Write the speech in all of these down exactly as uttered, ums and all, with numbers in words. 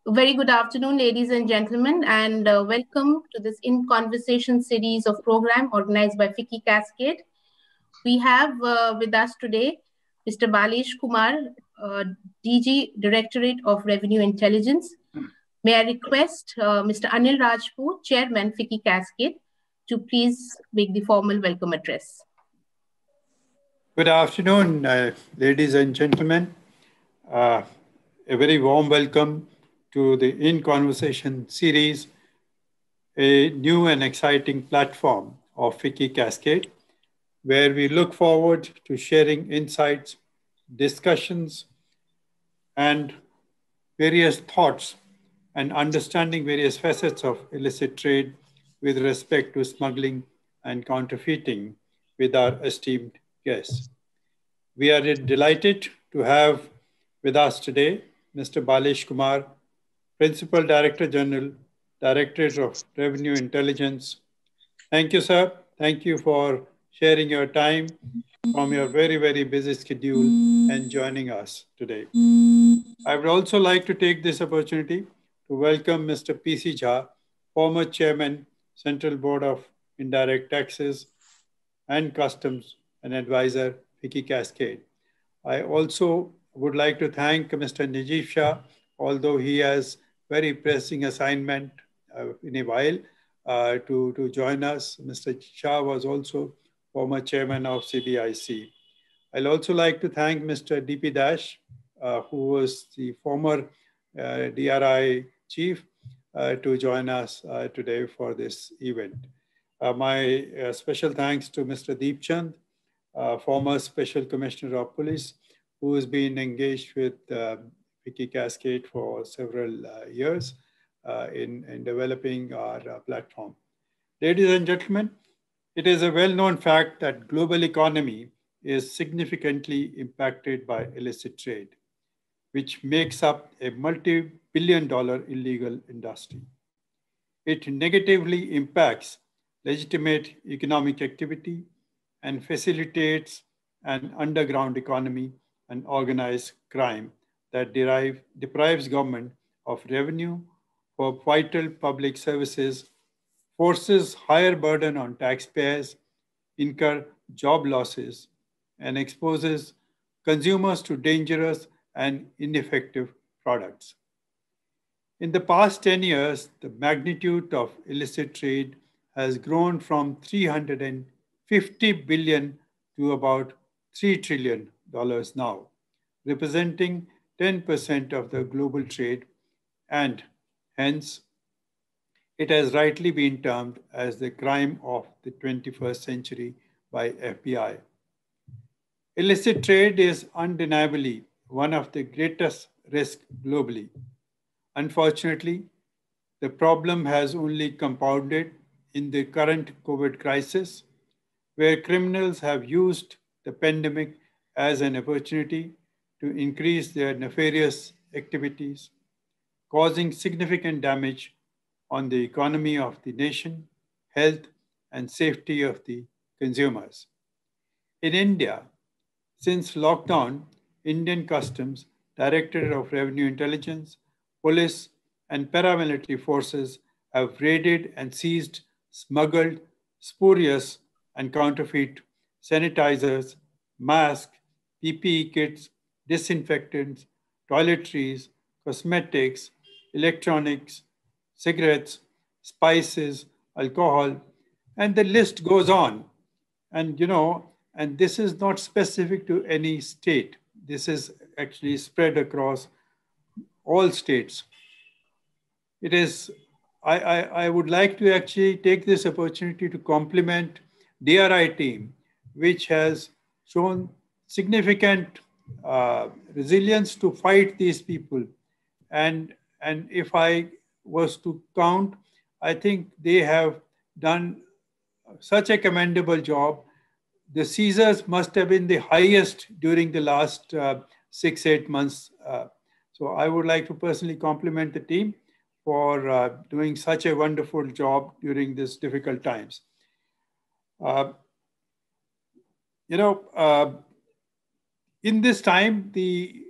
Very good afternoon, ladies and gentlemen, and uh, welcome to this In Conversation series of program organized by FICCI Cascade. We have uh, with us today Mister Balesh Kumar, uh, D G, Directorate of Revenue Intelligence. May I request uh, Mister Anil Rajput, Chairman, FICCI Cascade, to please make the formal welcome address. Good afternoon, uh, ladies and gentlemen. Uh, a very warm welcome to the In Conversation series, a new and exciting platform of FICCI Cascade, where we look forward to sharing insights, discussions, and various thoughts and understanding various facets of illicit trade with respect to smuggling and counterfeiting with our esteemed guests. We are delighted to have with us today Mister Balesh Kumar, Principal Director General, Directorate of Revenue Intelligence. Thank you, sir. Thank you for sharing your time from your very, very busy schedule and joining us today. I would also like to take this opportunity to welcome Mister P C Jha, former Chairman, Central Board of Indirect Taxes and Customs and Advisor, FICCI Cascade. I also would like to thank Mister Najib Shah, although he has very pressing assignment uh, in a while uh, to, to join us. Mister Shah was also former chairman of C B I C. I'll also like to thank Mister D P Dash, uh, who was the former uh, D R I chief, uh, to join us uh, today for this event. Uh, my uh, special thanks to Mister Deep Chand, uh, former Special Commissioner of Police, who has been engaged with uh, FICCI Cascade for several uh, years uh, in, in developing our uh, platform. Ladies and gentlemen, it is a well-known fact that global economy is significantly impacted by illicit trade, which makes up a multi-billion dollar illegal industry. It negatively impacts legitimate economic activity and facilitates an underground economy and organized crime that derive, deprives government of revenue for vital public services, forces higher burden on taxpayers, incur job losses, and exposes consumers to dangerous and ineffective products. In the past ten years, the magnitude of illicit trade has grown from three hundred fifty billion dollars to about three trillion dollars now, representing ten percent of the global trade, and hence it has rightly been termed as the crime of the twenty-first century by F B I. Illicit trade is undeniably one of the greatest risks globally. Unfortunately, the problem has only compounded in the current COVID crisis, where criminals have used the pandemic as an opportunity to increase their nefarious activities, causing significant damage on the economy of the nation, health, and safety of the consumers. In India, since lockdown, Indian Customs, Directorate of Revenue Intelligence, police, and paramilitary forces have raided and seized smuggled, spurious, and counterfeit sanitizers, masks, P P E kits, disinfectants, toiletries, cosmetics, electronics, cigarettes, spices, alcohol, and the list goes on. And you know, and this is not specific to any state. This is actually spread across all states. It is, I, I, I would like to actually take this opportunity to compliment D R I team, which has shown significant uh, resilience to fight these people. And, and if I was to count, I think they have done such a commendable job. The seizures must have been the highest during the last uh, six, eight months. Uh, so I would like to personally compliment the team for uh, doing such a wonderful job during these difficult times. Uh, you know, uh, in this time, the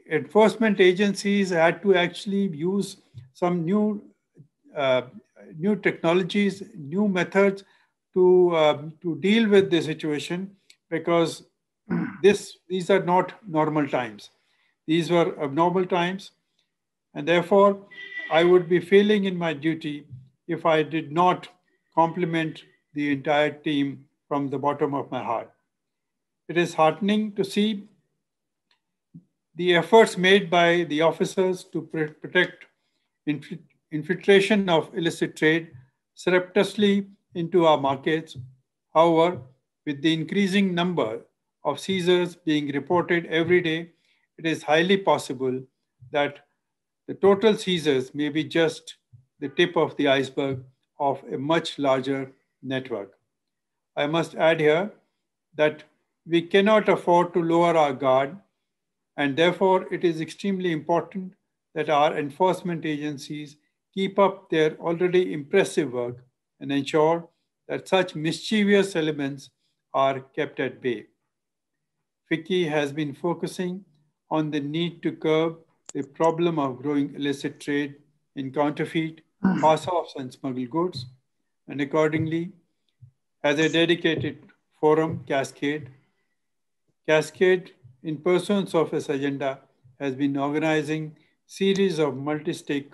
enforcement agencies had to actually use some new uh, new technologies, new methods to uh, to deal with the situation, because this these are not normal times. These were abnormal times, and therefore I would be failing in my duty if I did not compliment the entire team from the bottom of my heart. It is heartening to see the efforts made by the officers to pr- protect inf- infiltration of illicit trade surreptitiously into our markets. However, with the increasing number of seizures being reported every day, it is highly possible that the total seizures may be just the tip of the iceberg of a much larger network. I must add here that we cannot afford to lower our guard, and therefore it is extremely important that our enforcement agencies keep up their already impressive work and ensure that such mischievous elements are kept at bay. FICCI has been focusing on the need to curb the problem of growing illicit trade in counterfeit, pass-offs, and smuggled goods, and accordingly has a dedicated forum, Cascade. Cascade, in pursuance of its agenda, has been organizing series of multi-stake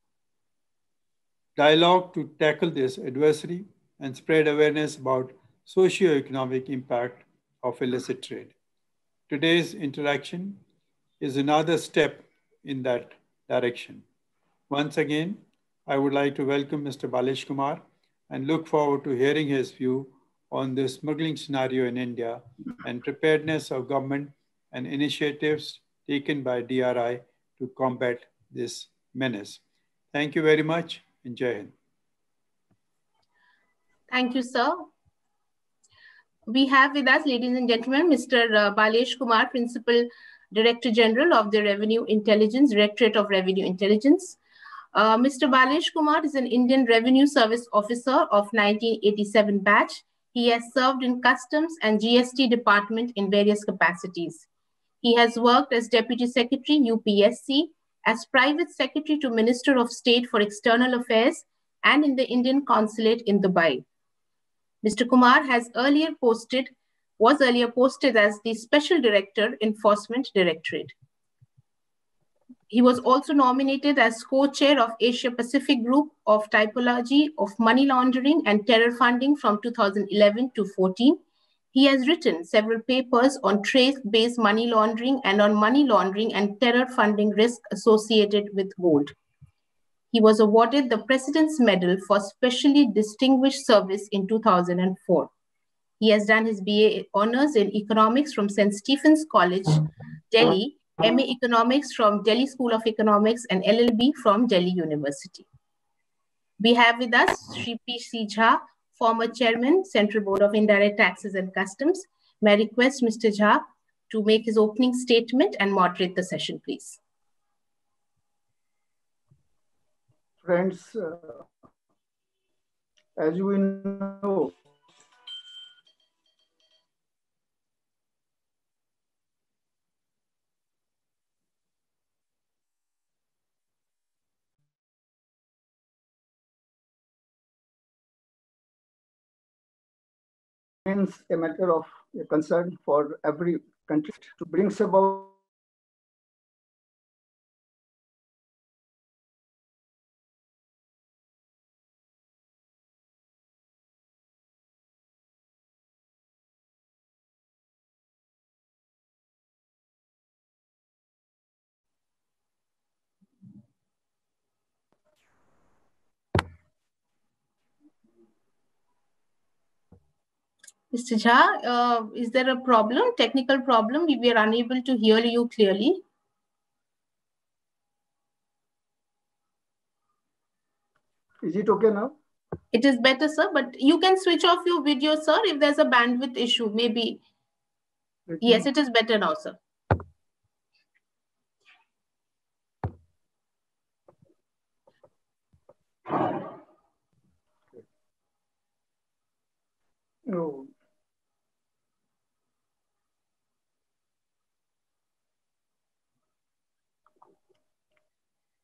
dialogue to tackle this adversary and spread awareness about socio-economic impact of illicit trade. Today's interaction is another step in that direction. Once again, I would like to welcome Mister Balish Kumar and look forward to hearing his view on the smuggling scenario in India and preparedness of government and initiatives taken by D R I to combat this menace. Thank you very much, and Jai Hind. Thank you, sir. We have with us, ladies and gentlemen, Mister Uh, Balesh Kumar, Principal Director General of the Revenue Intelligence, Directorate of Revenue Intelligence. Uh, Mister Balesh Kumar is an Indian Revenue Service Officer of nineteen eighty-seven batch. He has served in Customs and G S T Department in various capacities. He has worked as Deputy Secretary, U P S C, as Private Secretary to Minister of State for External Affairs, and in the Indian Consulate in Dubai. Mister Kumar has earlier posted, was earlier posted as the Special Director, Enforcement Directorate. He was also nominated as co-chair of Asia Pacific Group of Typology of Money Laundering and Terror Funding from two thousand eleven to fourteen. He has written several papers on trace-based money laundering and on money laundering and terror funding risk associated with gold. He was awarded the President's Medal for Specially Distinguished Service in two thousand four. He has done his B A Honours in Economics from Saint Stephen's College, Delhi, M A Economics from Delhi School of Economics, and L L B from Delhi University. We have with us Shri P. C. Jha, former Chairman, Central Board of Indirect Taxes and Customs. May I request Mister Jha to make his opening statement and moderate the session, please. Friends, uh, as you know, remains a matter of concern for every country to bring about Mister Jha, uh, is there a problem, technical problem? We are unable to hear you clearly. Is it okay now? It is better, sir, but you can switch off your video, sir, if there's a bandwidth issue, maybe. Let Yes, me... it is better now, sir. No.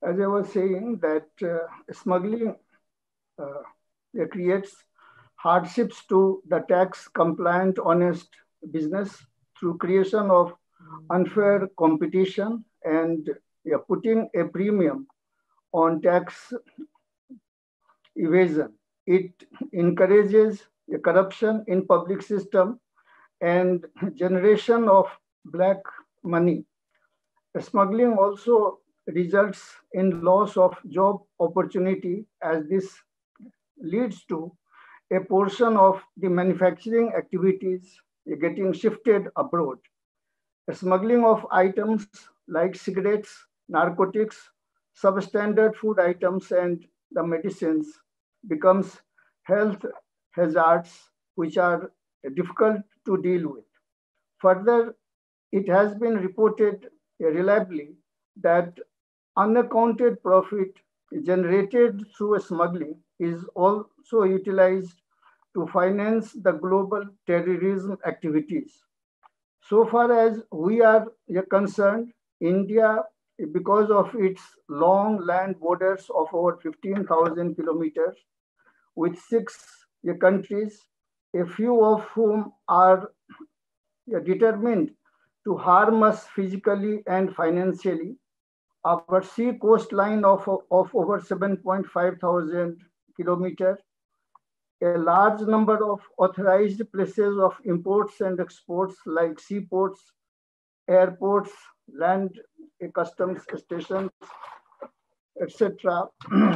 as I was saying, that uh, smuggling uh, creates hardships to the tax compliant honest business through creation of unfair competition and yeah, putting a premium on tax evasion. It encourages the corruption in public system and generation of black money. Smuggling also results in loss of job opportunity, as this leads to a portion of the manufacturing activities getting shifted abroad. The smuggling of items like cigarettes, narcotics, substandard food items, and the medicines becomes health hazards which are difficult to deal with. Further, it has been reported reliably that unaccounted profit generated through smuggling is also utilized to finance the global terrorism activities. So far as we are concerned, India, because of its long land borders of over fifteen thousand kilometers with six countries, a few of whom are determined to harm us physically and financially. Our sea coastline of, of over seven point five thousand kilometers, a large number of authorized places of imports and exports like seaports, airports, land customs stations, et cetera,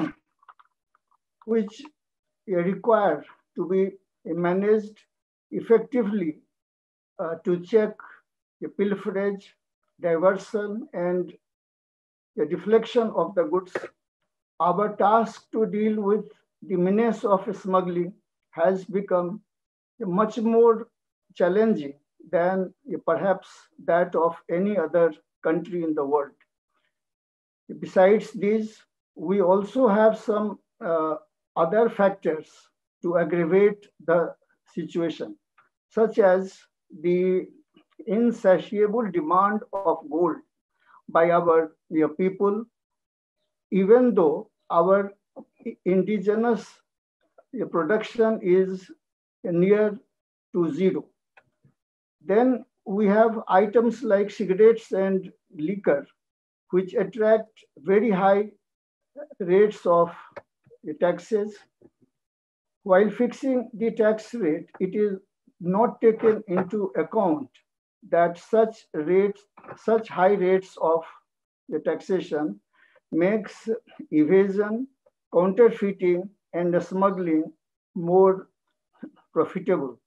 which require to be managed effectively uh, to check the pilferage, diversion, and the deflection of the goods. Our task to deal with the menace of smuggling has become much more challenging than perhaps that of any other country in the world. Besides these, we also have some uh, other factors to aggravate the situation, such as the insatiable demand of gold by our you know, people, even though our indigenous production is near to zero. Then we have items like cigarettes and liquor, which attract very high rates of taxes. While fixing the tax rate, it is not taken into account that such rates, such high rates of the taxation makes evasion, counterfeiting, and smuggling more profitable.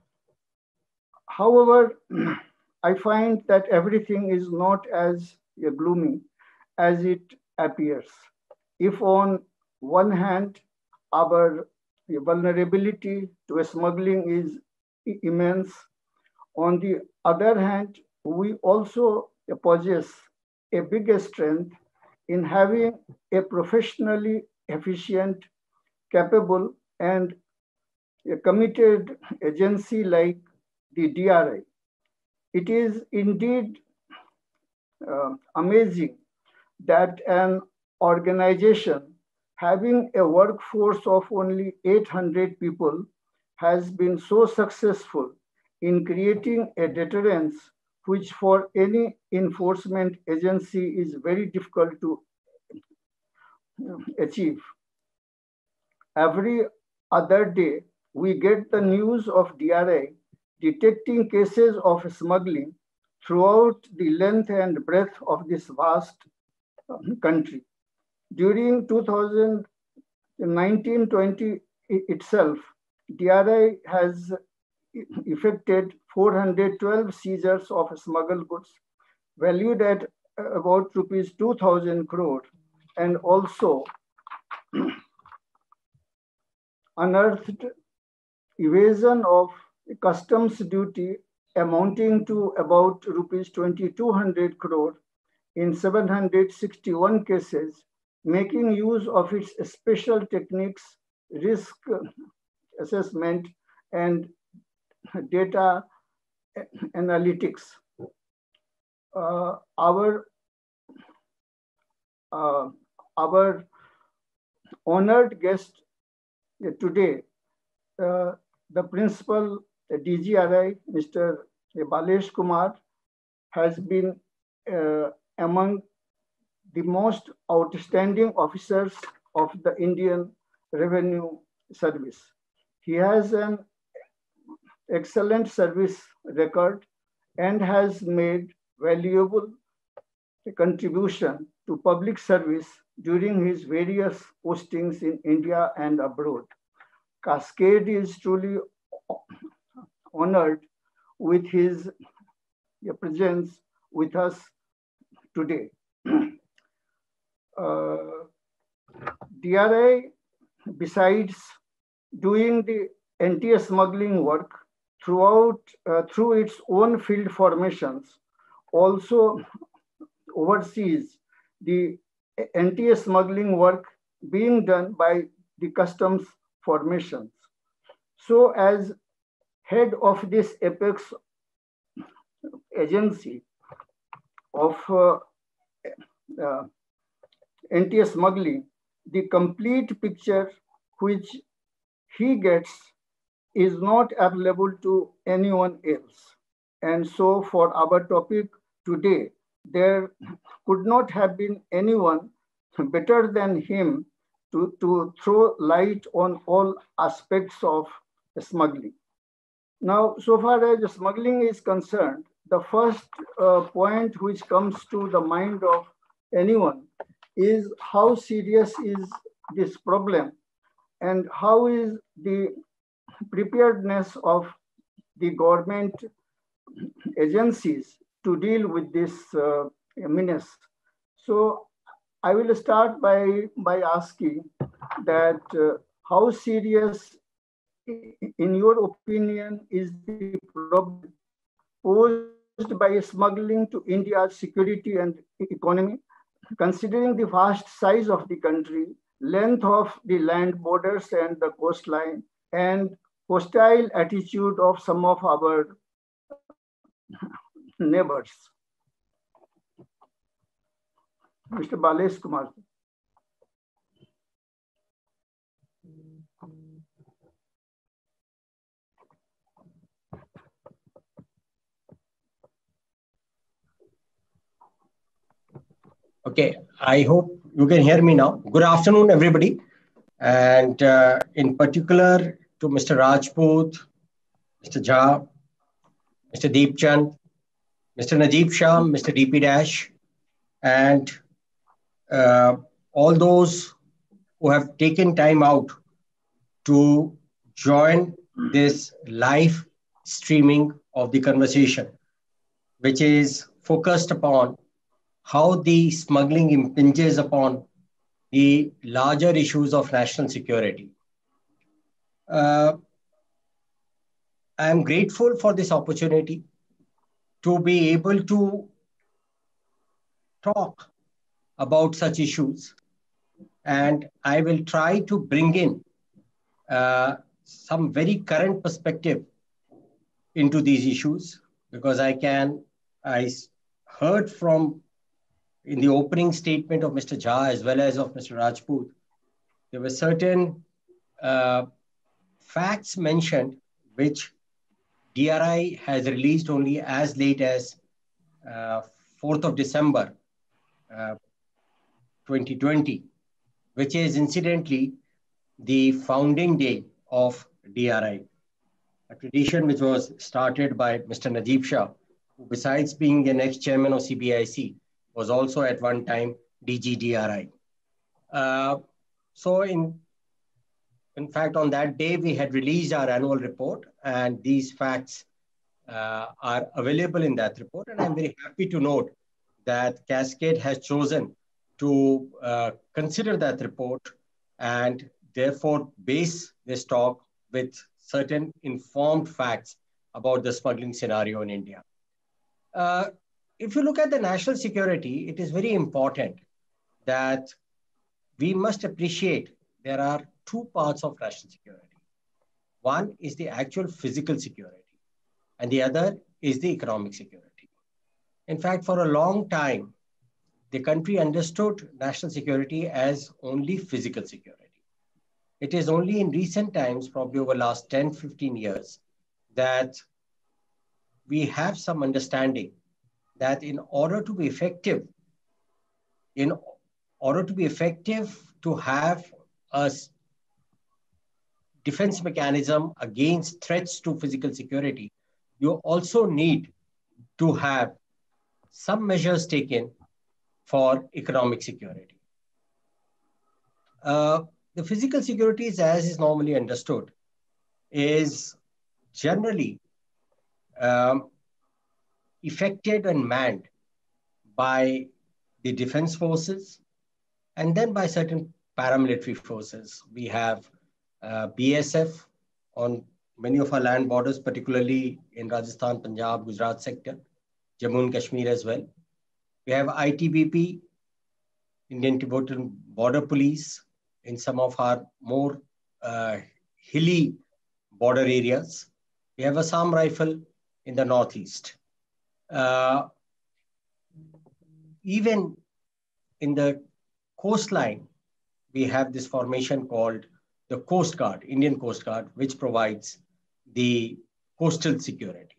However, I find that everything is not as gloomy as it appears. If on one hand, our vulnerability to smuggling is immense, on the other hand, we also possess a big strength in having a professionally efficient, capable, and a committed agency like the D R I. It is indeed uh, amazing that an organization having a workforce of only eight hundred people has been so successful in creating a deterrence which for any enforcement agency is very difficult to achieve. Every other day, we get the news of D R I detecting cases of smuggling throughout the length and breadth of this vast country. During two thousand nineteen twenty itself, D R I has effected four hundred twelve seizures of smuggled goods valued at about rupees two thousand crore, and also unearthed evasion of customs duty amounting to about rupees twenty-two hundred crore in seven hundred sixty-one cases, making use of its special techniques, risk assessment, and data analytics. Uh, our uh, our honored guest today, uh, the principal D G R I, Mister Balesh Kumar, has been uh, among the most outstanding officers of the Indian Revenue Service. He has an excellent service record and has made valuable contribution to public service during his various postings in India and abroad. Cascade is truly honored with his presence with us today. uh, D R I, besides doing the anti-smuggling work throughout uh, through its own field formations, also oversees the anti-smuggling work being done by the customs formations. So as head of this apex agency of uh, uh, anti-smuggling, the complete picture which he gets is not available to anyone else. And so for our topic today, there could not have been anyone better than him to, to throw light on all aspects of smuggling. Now, so far as smuggling is concerned, the first uh, point which comes to the mind of anyone is how serious is this problem and how is the preparedness of the government agencies to deal with this uh, menace. So I will start by, by asking that uh, how serious, in your opinion, is the problem posed by smuggling to India's security and economy, considering the vast size of the country, length of the land borders and the coastline, and hostile attitude of some of our neighbors. Mister Balesh Kumar. Okay, I hope you can hear me now. Good afternoon, everybody. And uh, in particular to Mister Rajput, Mister Jha, Mister Deepchand, Mister Najib Shah, Mister D P Dash, and uh, all those who have taken time out to join this live streaming of the conversation, which is focused upon how the smuggling impinges upon the larger issues of national security. Uh, I am grateful for this opportunity to be able to talk about such issues, and I will try to bring in uh, some very current perspective into these issues, because I can, I heard from in the opening statement of Mister Jha as well as of Mister Rajput, there were certain uh, facts mentioned which D R I has released only as late as uh, fourth of December uh, twenty twenty, which is incidentally the founding day of D R I, a tradition which was started by Mister Najib Shah, who besides being the next chairman of C B I C, was also at one time D G D R I. Uh, so in, in fact, on that day, we had released our annual report, and these facts uh, are available in that report. And I'm very happy to note that Cascade has chosen to uh, consider that report and therefore base this talk with certain informed facts about the smuggling scenario in India. Uh, If you look at the national security, it is very important that we must appreciate there are two parts of national security. One is the actual physical security, and the other is the economic security. In fact, for a long time, the country understood national security as only physical security. It is only in recent times, probably over the last ten, fifteen years, that we have some understanding that in order to be effective, in order to be effective to have a defense mechanism against threats to physical security, you also need to have some measures taken for economic security. Uh, the physical security, as is normally understood, is generally um, effected and manned by the defense forces and then by certain paramilitary forces. We have uh, B S F on many of our land borders, particularly in Rajasthan, Punjab, Gujarat sector, Jammu and Kashmir as well. We have I T B P, Indian Tibetan Border Police, in some of our more uh, hilly border areas. We have Assam Rifle in the northeast. Uh, even in the coastline, we have this formation called the Coast Guard, Indian Coast Guard, which provides the coastal security.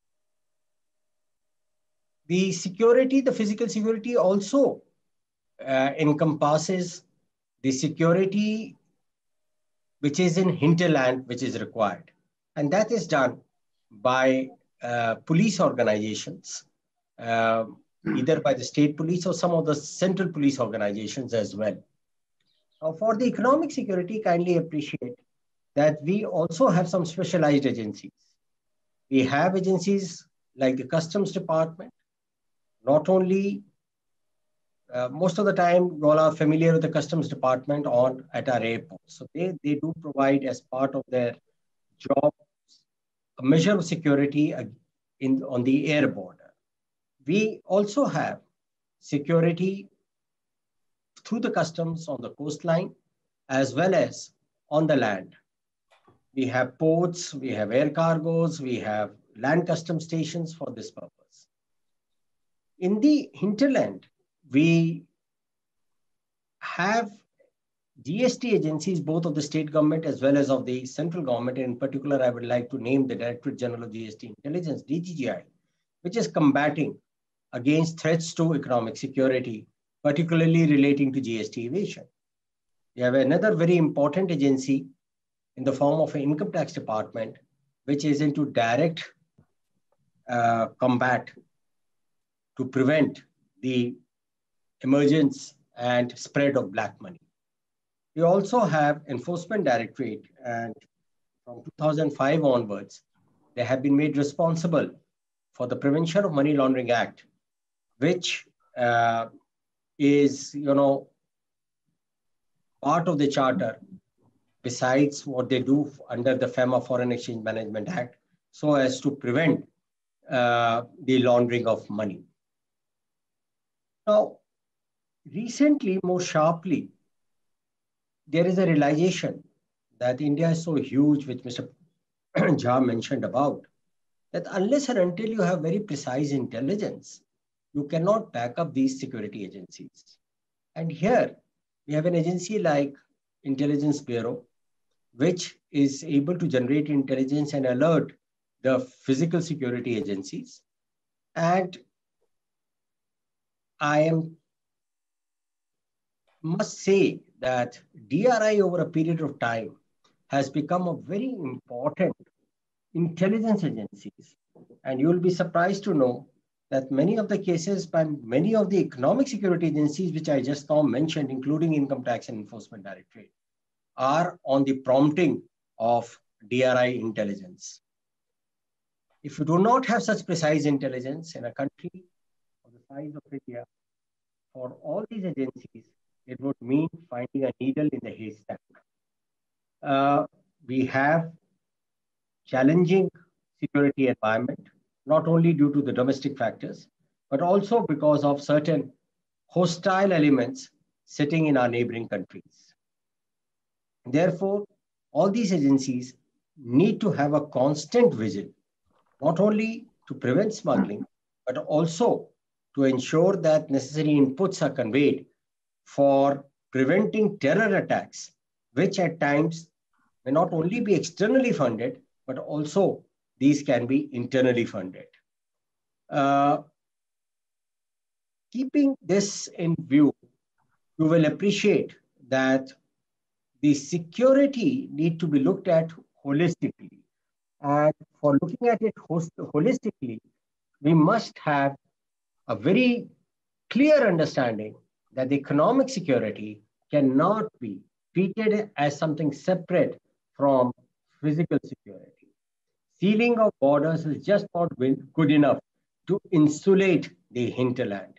The security, the physical security also uh, encompasses the security which is in hinterland, which is required. And that is done by uh, police organizations, uh, either by the state police or some of the central police organizations as well. Now, for the economic security, kindly appreciate that we also have some specialized agencies. We have agencies like the Customs Department. Not only, uh, most of the time, you all are familiar with the Customs Department on at our airports. So they, they do provide as part of their job a measure of security in, on the air border. We also have security through the customs on the coastline as well as on the land. We have ports, we have air cargoes, we have land customs stations for this purpose. In the hinterland, we have G S T agencies, both of the state government as well as of the central government. In particular, I would like to name the Directorate General of G S T Intelligence, D G G I, which is combating against threats to economic security, particularly relating to G S T evasion. We have another very important agency in the form of an income tax department, which is into direct uh, combat to prevent the emergence and spread of black money. We also have Enforcement Directorate, and from two thousand five onwards, they have been made responsible for the Prevention of Money Laundering Act, which uh, is, you know, part of the charter, besides what they do under the FEMA Foreign Exchange Management Act, so as to prevent uh, the laundering of money. Now, recently, more sharply, there is a realization that India is so huge, which Mister Jha mentioned about, that unless and until you have very precise intelligence, you cannot back up these security agencies. And here, we have an agency like Intelligence Bureau, which is able to generate intelligence and alert the physical security agencies. And I am, must say that D R I over a period of time has become a very important intelligence agencies. And you will be surprised to know that many of the cases by many of the economic security agencies, which I just now mentioned, including Income Tax and Enforcement Directorate, are on the prompting of D R I intelligence. If you do not have such precise intelligence in a country of the size of India, for all these agencies, it would mean finding a needle in the haystack. Uh, we have challenging security environment, not only due to the domestic factors, but also because of certain hostile elements sitting in our neighboring countries. Therefore, all these agencies need to have a constant vigil, not only to prevent smuggling, but also to ensure that necessary inputs are conveyed for preventing terror attacks, which at times may not only be externally funded, but also these can be internally funded. Uh, keeping this in view, you will appreciate that the security need to be looked at holistically. And for looking at it holistically, we must have a very clear understanding that the economic security cannot be treated as something separate from physical security. Sealing of borders is just not good enough to insulate the hinterland.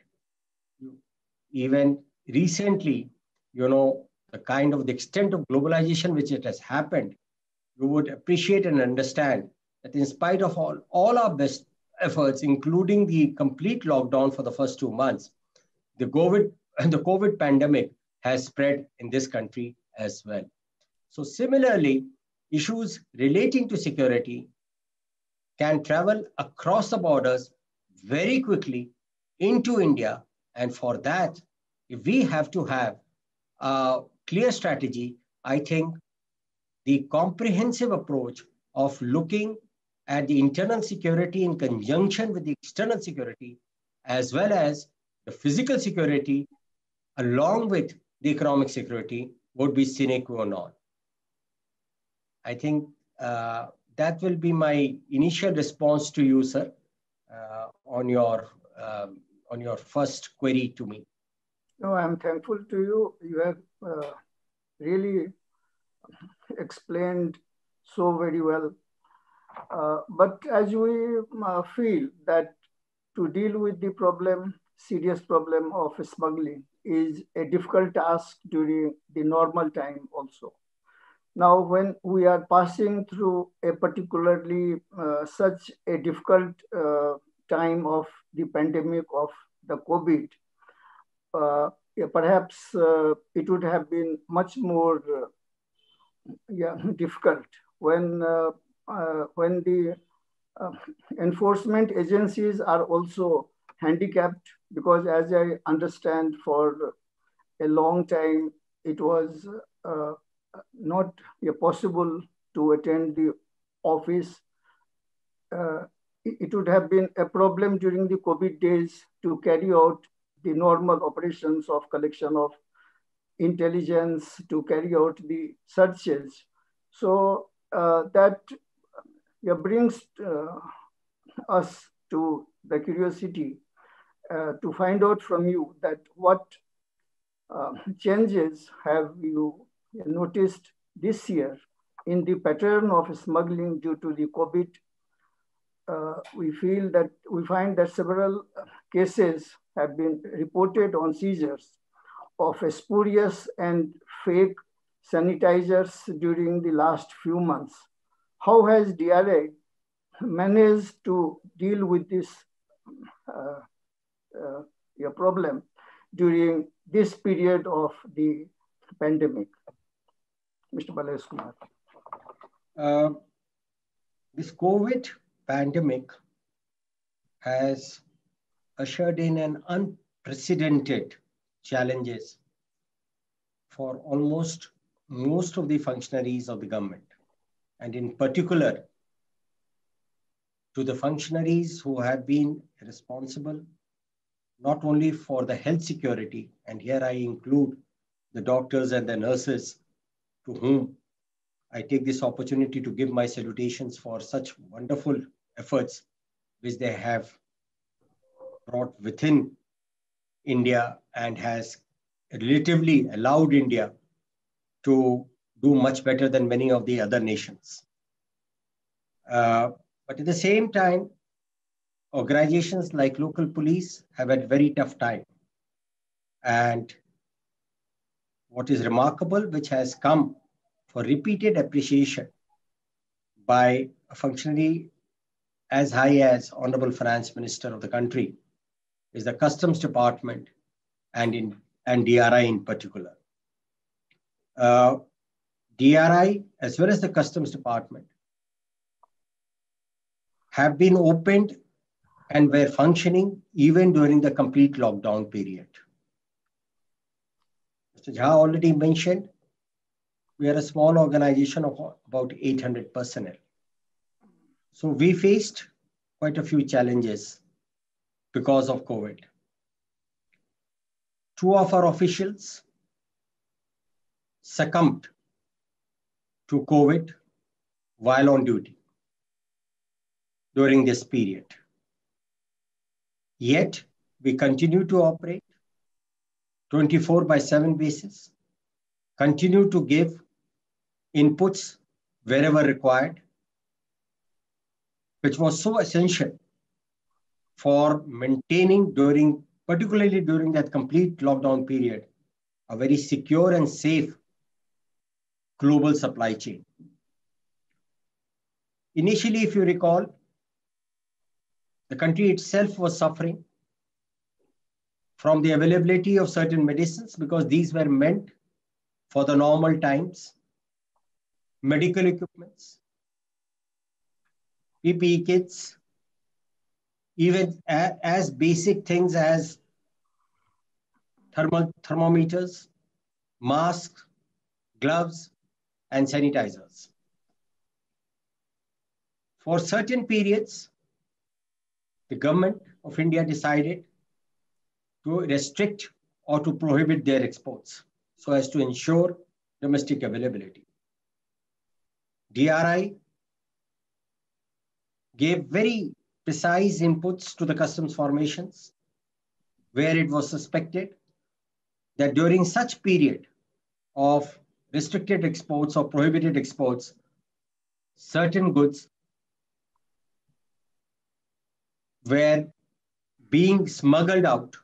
Even recently, you know, the kind of the extent of globalization which it has happened, you would appreciate and understand that in spite of all, all our best efforts, including the complete lockdown for the first two months, the COVID, the COVID pandemic has spread in this country as well. So similarly, issues relating to security can travel across the borders very quickly into India. And for that, if we have to have a clear strategy, I think the comprehensive approach of looking at the internal security in conjunction with the external security, as well as the physical security, along with the economic security, would be sine qua non. I think uh, that will be my initial response to you, sir, uh, on your um, on your first query to me. No, I'm thankful to you. You have uh, really explained so very well. Uh, but as we uh, feel that to deal with the problem, serious problem of smuggling is a difficult task during the normal time also. Now, when we are passing through a particularly uh, such a difficult uh, time of the pandemic of the COVID, uh, yeah, perhaps uh, it would have been much more uh, yeah, difficult when, uh, uh, when the uh, enforcement agencies are also handicapped, because as I understand, for a long time, it was uh, not uh, possible to attend the office. Uh, it would have been a problem during the COVID days to carry out the normal operations of collection of intelligence, to carry out the searches. So uh, that uh, brings uh, us to the curiosity uh, to find out from you that what uh, changes have you noticed this year in the pattern of smuggling due to the COVID. Uh, we feel that we find that several cases have been reported on seizures of spurious and fake sanitizers during the last few months. How has D R I managed to deal with this uh, uh, your problem during this period of the pandemic? Mister Balayesh Kumar. Uh, this COVID pandemic has ushered in an unprecedented challenges for almost most of the functionaries of the government, and in particular to the functionaries who have been responsible not only for the health security, and here I include the doctors and the nurses, to whom I take this opportunity to give my salutations for such wonderful efforts which they have brought within India and has relatively allowed India to do much better than many of the other nations. Uh, but at the same time, organizations like local police have had a very tough time. And what is remarkable, which has come for repeated appreciation by a functionary as high as Honorable Finance Minister of the country, is the Customs Department and, in, and D R I in particular. Uh, D R I as well as the Customs Department have been opened and were functioning even during the complete lockdown period. Mister Jha already mentioned, we are a small organization of about eight hundred personnel. So we faced quite a few challenges because of COVID. Two of our officials succumbed to COVID while on duty during this period. Yet, we continue to operate twenty-four by seven basis, continue to give inputs wherever required, which was so essential for maintaining during, particularly during that complete lockdown period, a very secure and safe global supply chain. Initially, if you recall, the country itself was suffering from the availability of certain medicines because these were meant for the normal times, medical equipments, P P E kits, even as basic things as thermal thermometers, masks, gloves, and sanitizers. For certain periods, the government of India decided to restrict or to prohibit their exports so as to ensure domestic availability. D R I gave very precise inputs to the customs formations where it was suspected that during such period of restricted exports or prohibited exports, certain goods were being smuggled out,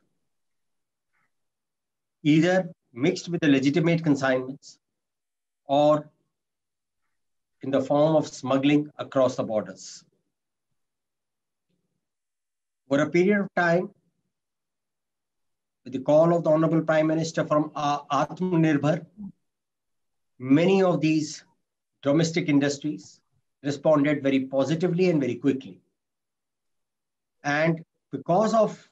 either mixed with the legitimate consignments or in the form of smuggling across the borders. For a period of time, with the call of the Honorable Prime Minister from Atmanirbhar, many of these domestic industries responded very positively and very quickly. And because of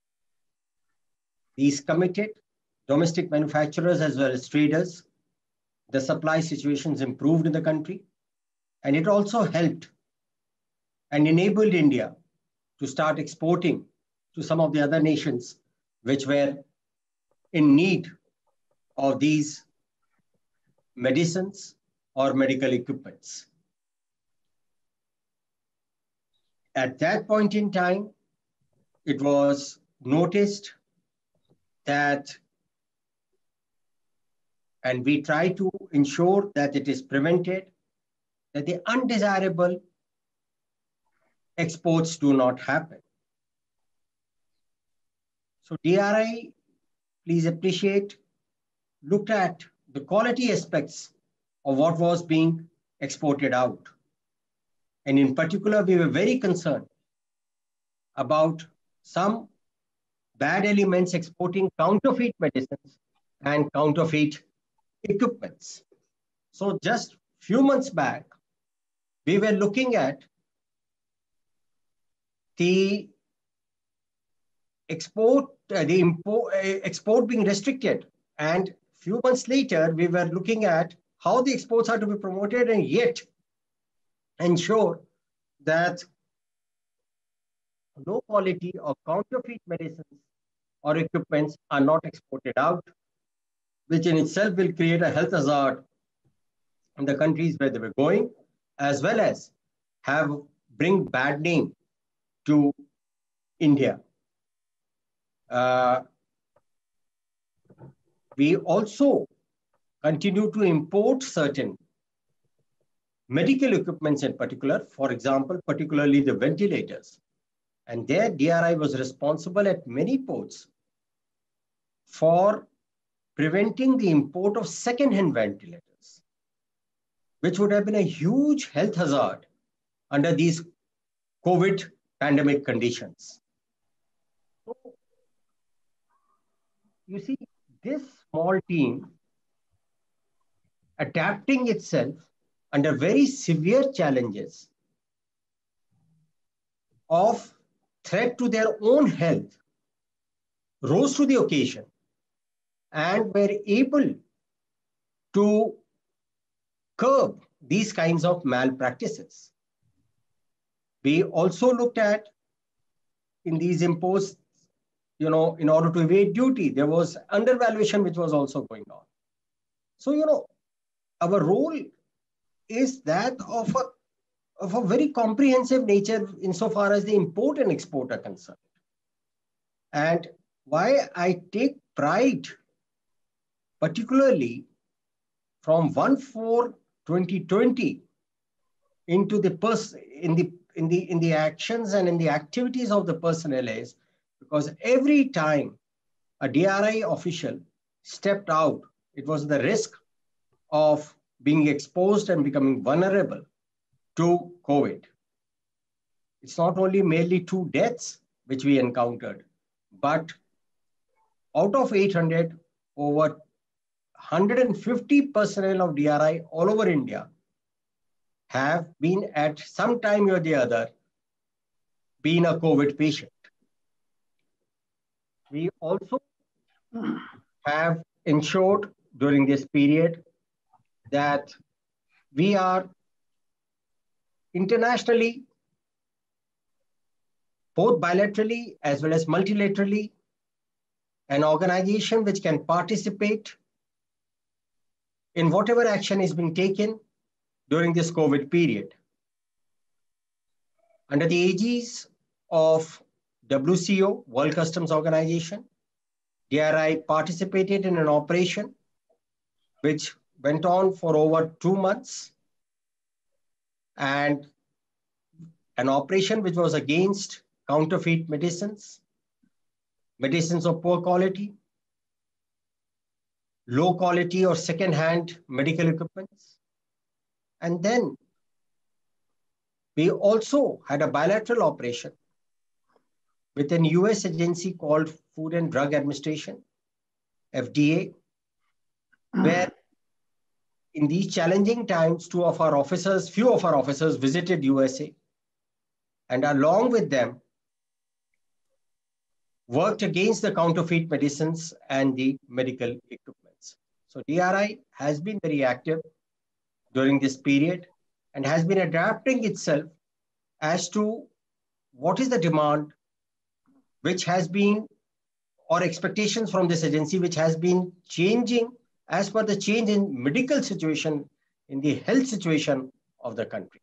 these committed domestic manufacturers as well as traders, the supply situations improved in the country. And it also helped and enabled India to start exporting to some of the other nations which were in need of these medicines or medical equipments. At that point in time, it was noticed that, and we try to ensure that it is prevented, that the undesirable exports do not happen. So D R I, please appreciate, looked at the quality aspects of what was being exported out. And in particular, we were very concerned about some bad elements exporting counterfeit medicines and counterfeit equipments. So just few months back, we were looking at the export, uh, the import, uh, export being restricted. And few months later, we were looking at how the exports are to be promoted and yet ensure that low quality or counterfeit medicines or equipments are not exported out, which in itself will create a health hazard in the countries where they were going, as well as have bring bad name to India. Uh, we also continue to import certain medical equipments in particular, for example, particularly the ventilators. And there D R I was responsible at many ports for preventing the import of second-hand ventilators, which would have been a huge health hazard under these COVID pandemic conditions. So, you see, this small team adapting itself under very severe challenges of threat to their own health rose to the occasion and were able to curb these kinds of malpractices. We also looked at in these imposed, you know, in order to evade duty, there was undervaluation which was also going on. So, you know, our role is that of a, of a very comprehensive nature insofar as the import and export are concerned. And why I take pride, particularly from one four twenty twenty into the pers in the in the in the actions and in the activities of the personnel, is because every time a D R I official stepped out, it was the risk of being exposed and becoming vulnerable to COVID. It's not only merely two deaths which we encountered, but out of eight hundred, over one hundred fifty personnel of D R I all over India have been at some time or the other been a COVID patient. We also have ensured during this period that we are internationally, both bilaterally as well as multilaterally, an organization which can participate in whatever action is being taken during this COVID period. Under the aegis of W C O, World Customs Organization, D R I participated in an operation which went on for over two months, and an operation which was against counterfeit medicines, medicines of poor quality, low quality or second-hand medical equipments. And then we also had a bilateral operation with an U S agency called Food and Drug Administration, F D A, where in these challenging times, two of our officers, few of our officers visited U S A, and along with them, worked against the counterfeit medicines and the medical equipments. So D R I has been very active during this period and has been adapting itself as to what is the demand which has been, or expectations from this agency, which has been changing as per the change in medical situation, in the health situation of the country.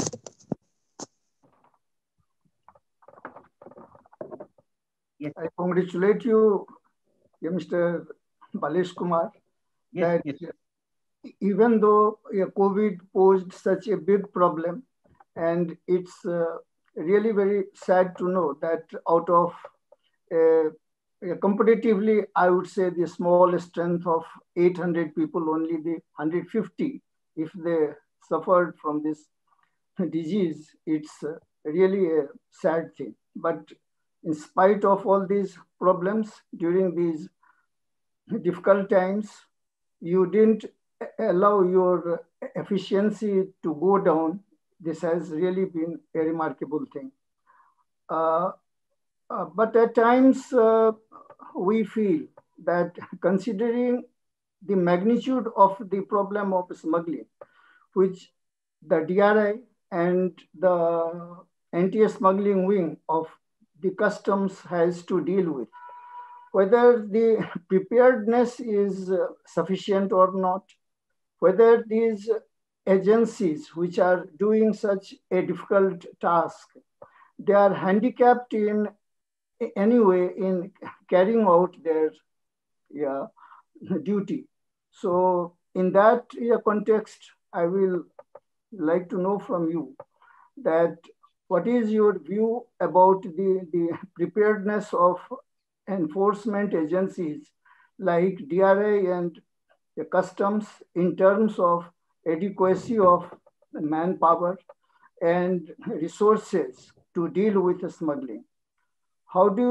Yes. I congratulate you, Mister Balesh Kumar, yes, that yes. even though COVID posed such a big problem, and it's uh, really very sad to know that out of uh, comparatively, I would say the small strength of eight hundred people, only the one hundred fifty, if they suffered from this disease, it's uh, really a sad thing. But in spite of all these problems during these difficult times, you didn't allow your efficiency to go down. This has really been a remarkable thing. Uh, uh, but at times, uh, we feel that considering the magnitude of the problem of smuggling, which the D R I and the anti-smuggling wing of the customs has to deal with, whether the preparedness is uh, sufficient or not, whether these agencies which are doing such a difficult task, they are handicapped in any way in carrying out their yeah, duty. So in that yeah, context, I will like to know from you that what is your view about the, the preparedness of enforcement agencies like D R I and the customs in terms of adequacy of manpower and resources to deal with smuggling? How do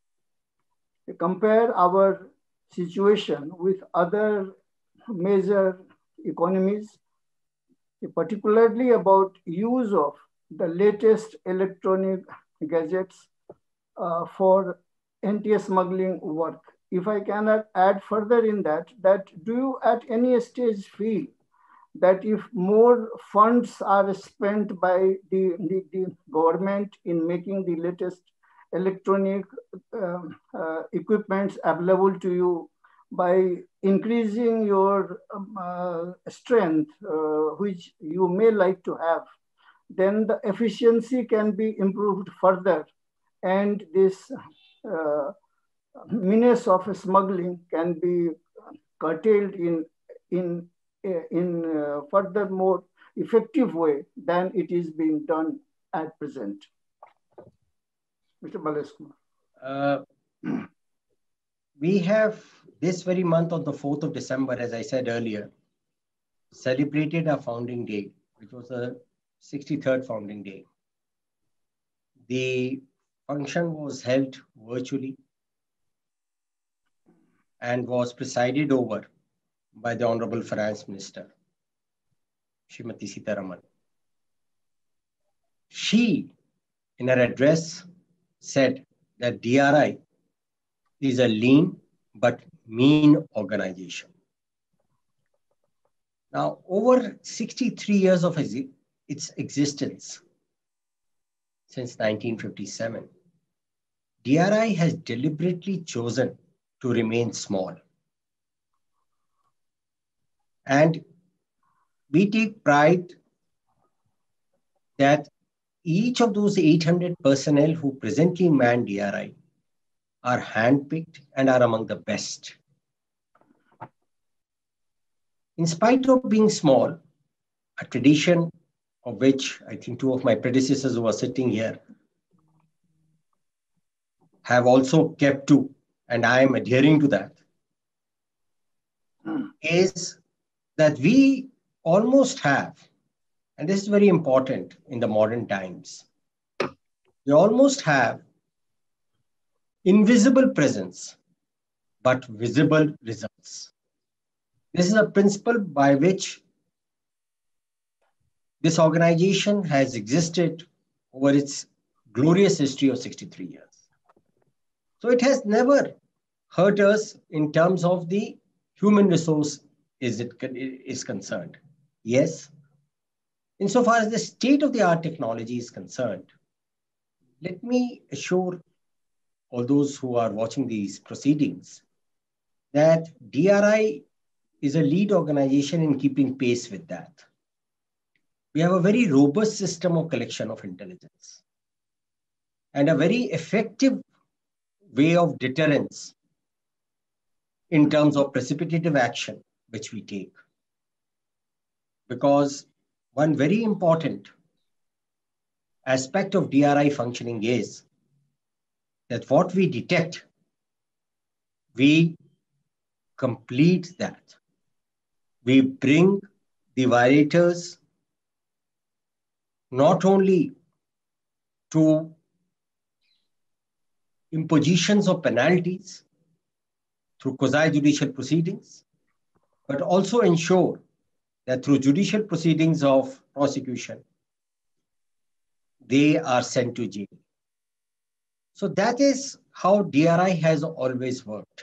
you compare our situation with other major economies, particularly about use of the latest electronic gadgets uh, for anti-smuggling work. If I can add further in that, that do you at any stage feel that if more funds are spent by the, the, the government in making the latest electronic uh, uh, equipments available to you, by increasing your um, uh, strength, uh, which you may like to have, then the efficiency can be improved further, and this uh, menace of smuggling can be curtailed in in in uh, furthermore effective way than it is being done at present. Mister Balesh Kumar. Uh, we have this very month on the fourth of December, as I said earlier, celebrated our founding day, which was the sixty-third founding day. The function was held virtually and was presided over by the Honorable Finance Minister, Srimati Sitharaman. She, in her address, said that D R I is a lean but mean organization. Now, over sixty-three years of its existence, since nineteen fifty-seven, D R I has deliberately chosen to remain small. And we take pride that each of those eight hundred personnel who presently man D R I are handpicked and are among the best. In spite of being small, a tradition of which I think two of my predecessors who are sitting here have also kept to, and I am adhering to that, is that we almost have, and this is very important in the modern times, we almost have invisible presence, but visible results. This is a principle by which this organization has existed over its glorious history of sixty-three years. So it has never hurt us in terms of the human resource is, it, is concerned. Yes, insofar as the state-of-the-art technology is concerned, let me assure all those who are watching these proceedings that D R I is a lead organization in keeping pace with that. We have a very robust system of collection of intelligence and a very effective way of deterrence in terms of precipitative action, which we take. Because one very important aspect of D R I functioning is that what we detect, we complete that. We bring the violators not only to impositions of penalties through quasi-judicial proceedings, but also ensure that through judicial proceedings of prosecution, they are sent to jail. So that is how D R I has always worked.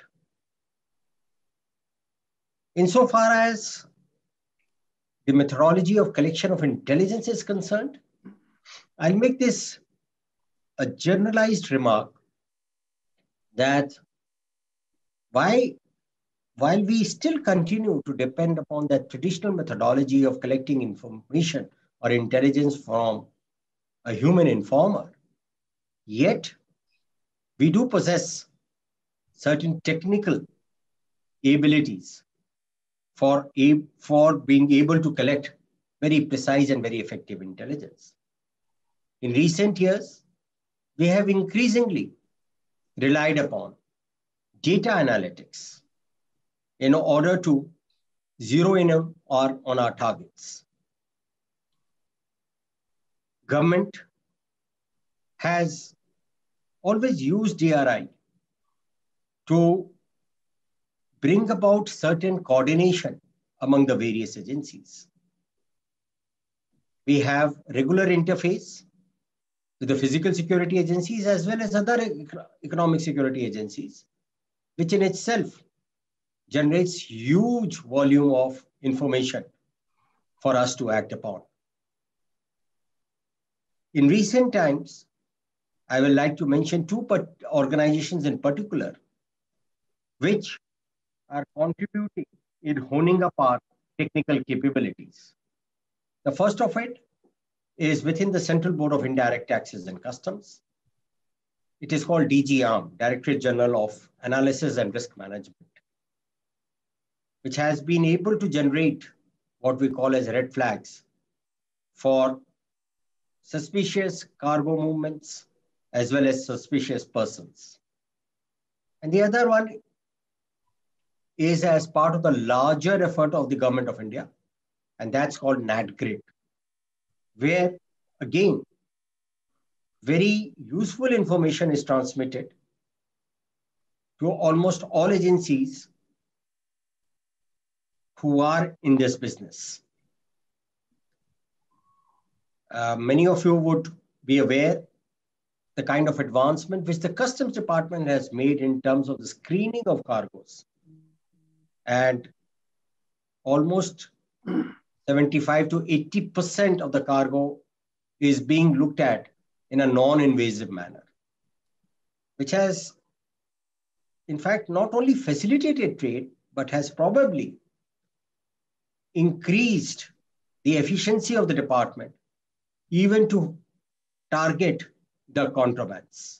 Insofar as the methodology of collection of intelligence is concerned, I'll make this a generalized remark that why, while we still continue to depend upon that traditional methodology of collecting information or intelligence from a human informer, yet we do possess certain technical abilities for, a, for being able to collect very precise and very effective intelligence. In recent years, we have increasingly relied upon data analytics in order to zero in on our, on our targets. Government has always used D R I to bring about certain coordination among the various agencies. We have regular interface with the physical security agencies as well as other economic security agencies, which in itself generates huge volume of information for us to act upon. In recent times, I would like to mention two organizations in particular, which are contributing in honing up our technical capabilities. The first of it is within the Central Board of Indirect Taxes and Customs. It is called D G A R M, Directorate General of Analysis and Risk Management, which has been able to generate what we call as red flags for suspicious cargo movements as well as suspicious persons. And the other one is as part of the larger effort of the Government of India, and that's called NATGRID, where again, very useful information is transmitted to almost all agencies who are in this business. Uh, many of you would be aware the kind of advancement which the Customs Department has made in terms of the screening of cargoes. And almost seventy-five to eighty percent of the cargo is being looked at in a non-invasive manner, which has, in fact, not only facilitated trade, but has probably increased the efficiency of the department, even to target the contrabands.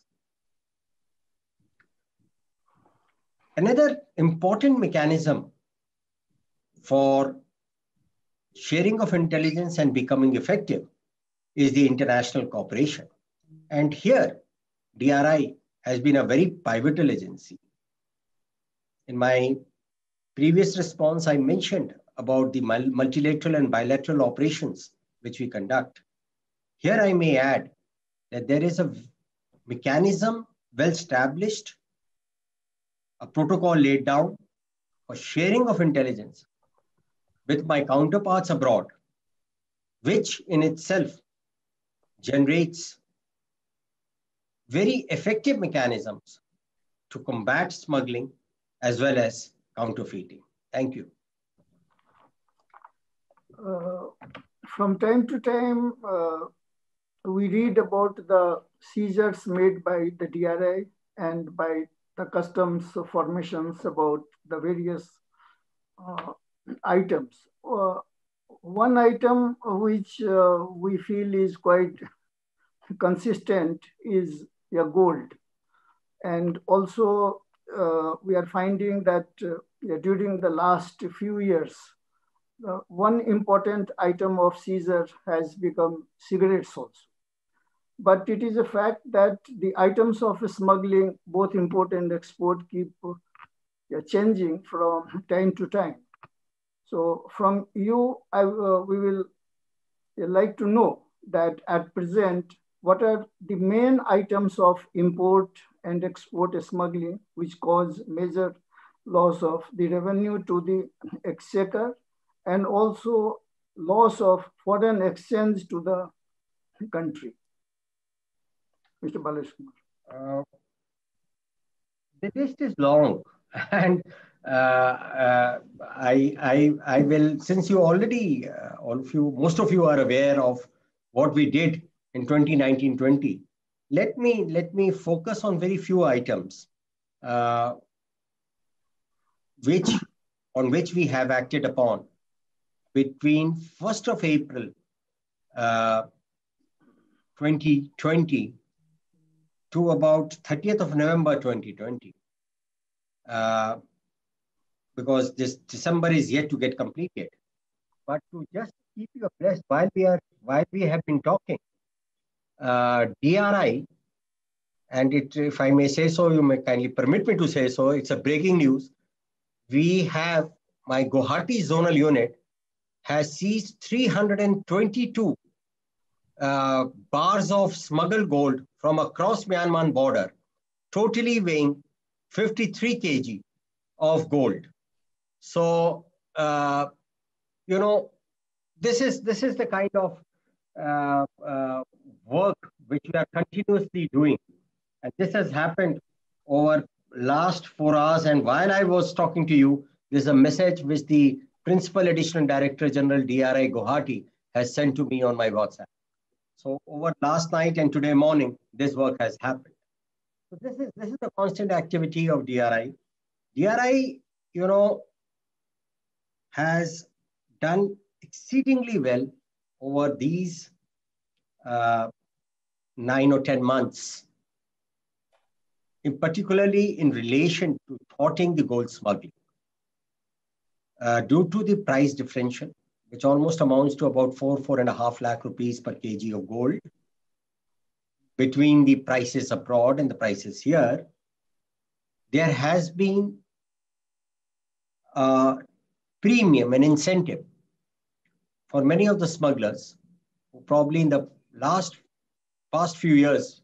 Another important mechanism for sharing of intelligence and becoming effective is the international cooperation. And here, D R I has been a very pivotal agency. In my previous response, I mentioned about the multilateral and bilateral operations which we conduct. Here I may add that there is a mechanism well established, a protocol laid down for sharing of intelligence with my counterparts abroad, which in itself generates very effective mechanisms to combat smuggling as well as counterfeiting. Thank you. Uh, from time to time, uh, we read about the seizures made by the D R I and by the customs formations about the various uh, items. Uh, one item which uh, we feel is quite consistent is yeah, gold. And also uh, we are finding that uh, yeah, during the last few years, uh, one important item of seizure has become cigarettes also. But it is a fact that the items of smuggling, both import and export, keep uh, changing from time to time. So from you, I, uh, we will like to know that at present, what are the main items of import and export smuggling which cause major loss of the revenue to the exchequer and also loss of foreign exchange to the country? Mister Balesh Kumar. Uh, the list is long, and uh, uh, I, I, I will, since you already, uh, all of you, most of you are aware of what we did in twenty nineteen twenty, let me, let me focus on very few items uh, which, on which we have acted upon between first of April uh, twenty twenty to about thirtieth of November twenty twenty. Uh, because this December is yet to get completed. But to just keep you abreast while we are while we have been talking, uh, D R I, and it, if I may say so, you may kindly permit me to say so, it's a breaking news. We have, my Guwahati zonal unit has seized three hundred twenty-two uh, bars of smuggled gold from across Myanmar border, totally weighing fifty-three kilograms of gold. So, uh, you know, this is, this is the kind of uh, uh, work which which we are continuously doing. And this has happened over last four hours. And while I was talking to you, there's a message which the Principal Additional Director General D R I Guwahati has sent to me on my WhatsApp. So over last night and today morning, this work has happened. So this is, this is the constant activity of D R I. D R I, you know, has done exceedingly well over these uh, nine or ten months, in particularly in relation to thwarting the gold smuggling. Uh, due to the price differential, which almost amounts to about four, four and a half lakh rupees per kg of gold between the prices abroad and the prices here, there has been a premium, an incentive for many of the smugglers who probably in the last past few years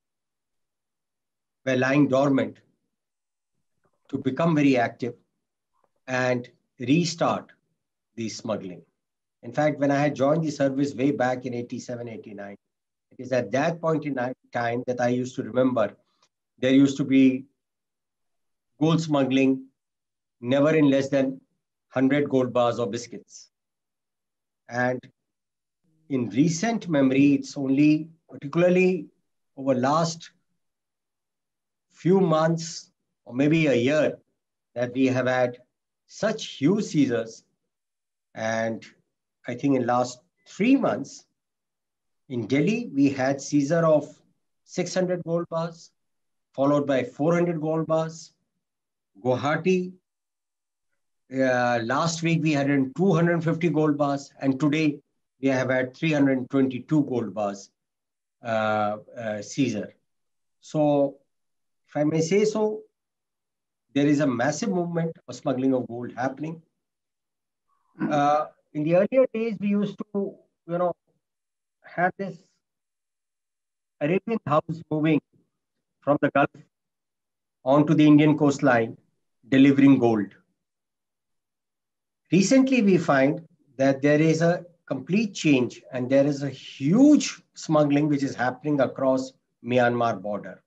were lying dormant to become very active and restart the smuggling. In fact, when I had joined the service way back in eighty-seven, eighty-nine, it is at that point in time that I used to remember there used to be gold smuggling never in less than one hundred gold bars or biscuits. And in recent memory, it's only particularly over last few months or maybe a year that we have had such huge seizures. And I think in last three months in Delhi, we had seizure of six hundred gold bars, followed by four hundred gold bars. Guwahati, uh, last week we had two hundred fifty gold bars, and today we have had three hundred twenty-two gold bars uh, uh, seizure. So, if I may say so, there is a massive movement of smuggling of gold happening. Uh, in the earlier days, we used to, you know, have this Arabian house moving from the Gulf onto the Indian coastline, delivering gold. Recently, we find that there is a complete change and there is a huge smuggling which is happening across Myanmar border.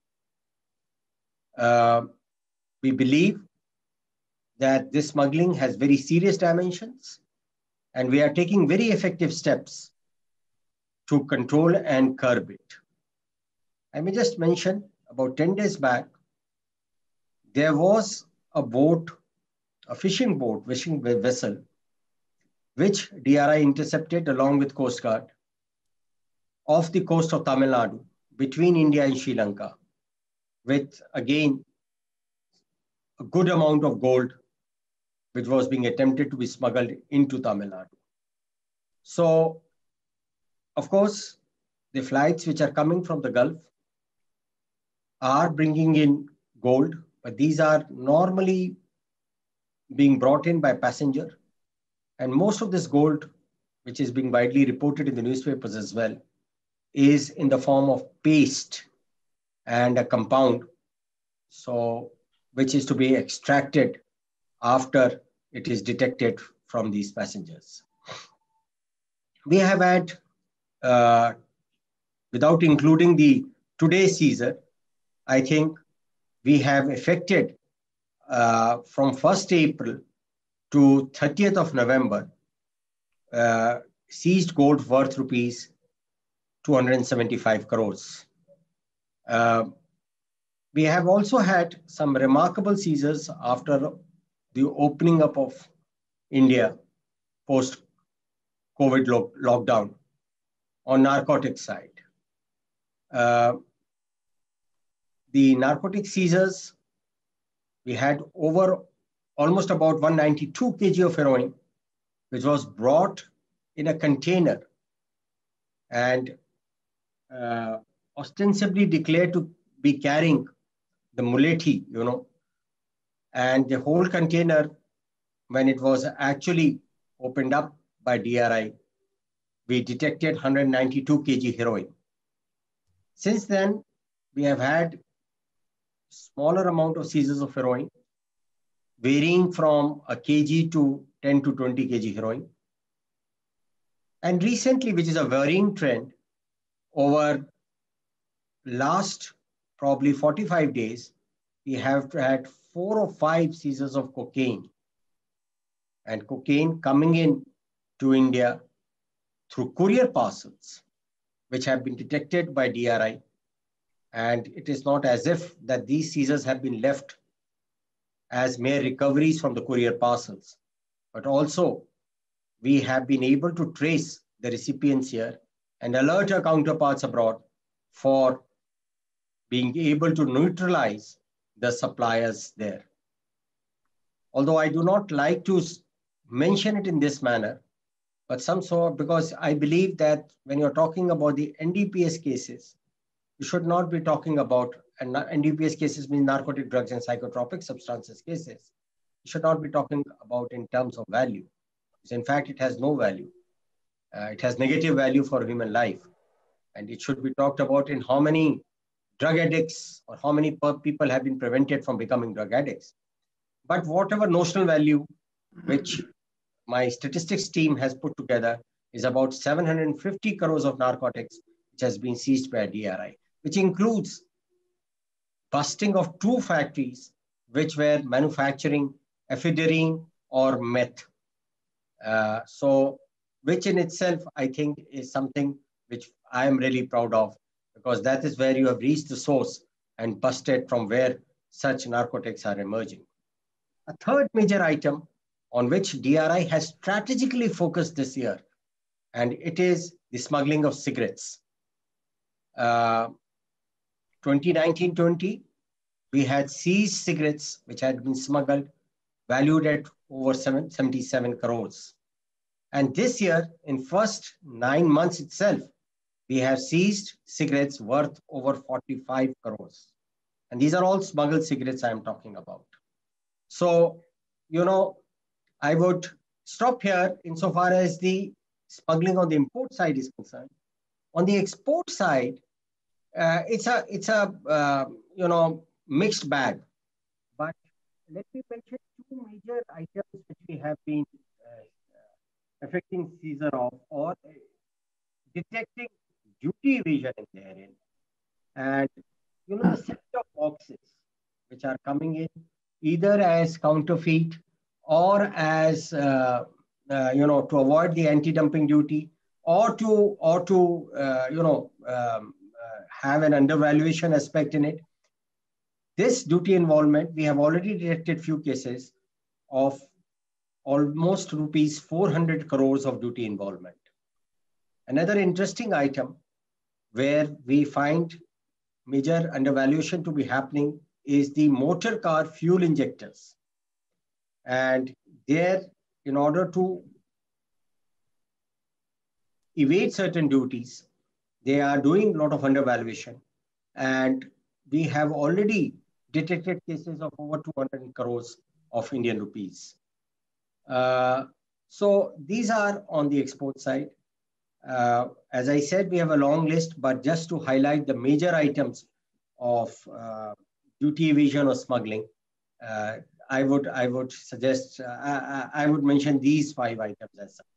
Uh, we believe that this smuggling has very serious dimensions, and we are taking very effective steps to control and curb it. I may just mention, about ten days back, there was a boat, a fishing boat, fishing vessel, which D R I intercepted along with Coast Guard off the coast of Tamil Nadu between India and Sri Lanka, with again a good amount of gold which was being attempted to be smuggled into Tamil Nadu. So, of course, the flights which are coming from the Gulf are bringing in gold, but these are normally being brought in by passenger. And most of this gold, which is being widely reported in the newspapers as well, is in the form of paste and a compound, so which is to be extracted after it is detected from these passengers. We have had, uh, without including the today's seizure, I think we have effected uh, from first April to thirtieth of November, uh, seized gold worth rupees two hundred seventy-five crores. Uh, we have also had some remarkable seizures after the opening up of India post-COVID lo lockdown on narcotics side. Uh, the narcotic seizures, we had over almost about one hundred ninety-two kilograms of heroin, which was brought in a container and uh, ostensibly declared to be carrying the mulethi, you know, and the whole container, when it was actually opened up by D R I, we detected one hundred ninety-two kilograms heroin. Since then, we have had smaller amount of seizures of heroin, varying from a kg to ten to twenty kilograms heroin. And recently, which is a varying trend, over last probably forty-five days, we have had four or five seizures of cocaine, and cocaine coming in to India through courier parcels, which have been detected by D R I. And it is not as if that these seizures have been left as mere recoveries from the courier parcels, but also we have been able to trace the recipients here and alert our counterparts abroad for being able to neutralize the suppliers there. Although I do not like to mention it in this manner, but some sort, because I believe that when you're talking about the N D P S cases, you should not be talking about, and N D P S cases means narcotic drugs and psychotropic substances cases. You should not be talking about in terms of value. Because in fact, it has no value. Uh, it has negative value for human life. And it should be talked about in how many drug addicts or how many people have been prevented from becoming drug addicts. But whatever notional value which my statistics team has put together is about seven hundred fifty crores of narcotics, which has been seized by D R I, which includes busting of two factories which were manufacturing ephedrine or meth. Uh, so, which in itself, I think, is something which I am really proud of, because that is where you have reached the source and busted from where such narcotics are emerging. A third major item on which D R I has strategically focused this year, and it is the smuggling of cigarettes. Uh, twenty nineteen twenty, we had seized cigarettes which had been smuggled, valued at over seventy-seven crores. And this year, in first nine months itself, we have seized cigarettes worth over forty-five crores. And these are all smuggled cigarettes I am talking about. So, you know, I would stop here insofar as the smuggling on the import side is concerned. On the export side, uh, it's a it's a uh, you know mixed bag. But let me mention two major items which we have been uh, affecting seizure of or detecting duty evasion in therein. And you know the set of boxes which are coming in either as counterfeit or as uh, uh, you know to avoid the anti-dumping duty, or to or to uh, you know um, uh, have an undervaluation aspect in it. This duty involvement, we have already detected few cases of almost rupees four hundred crores of duty involvement. Another interesting item where we find major undervaluation to be happening is the motor car fuel injectors. And there, in order to evade certain duties, they are doing a lot of undervaluation. And we have already detected cases of over two hundred crores of Indian rupees. Uh, so these are on the export side. Uh, as I said, we have a long list, but just to highlight the major items of uh, duty evasion or smuggling, uh, I would I would suggest, uh, I, I would mention these five items as such.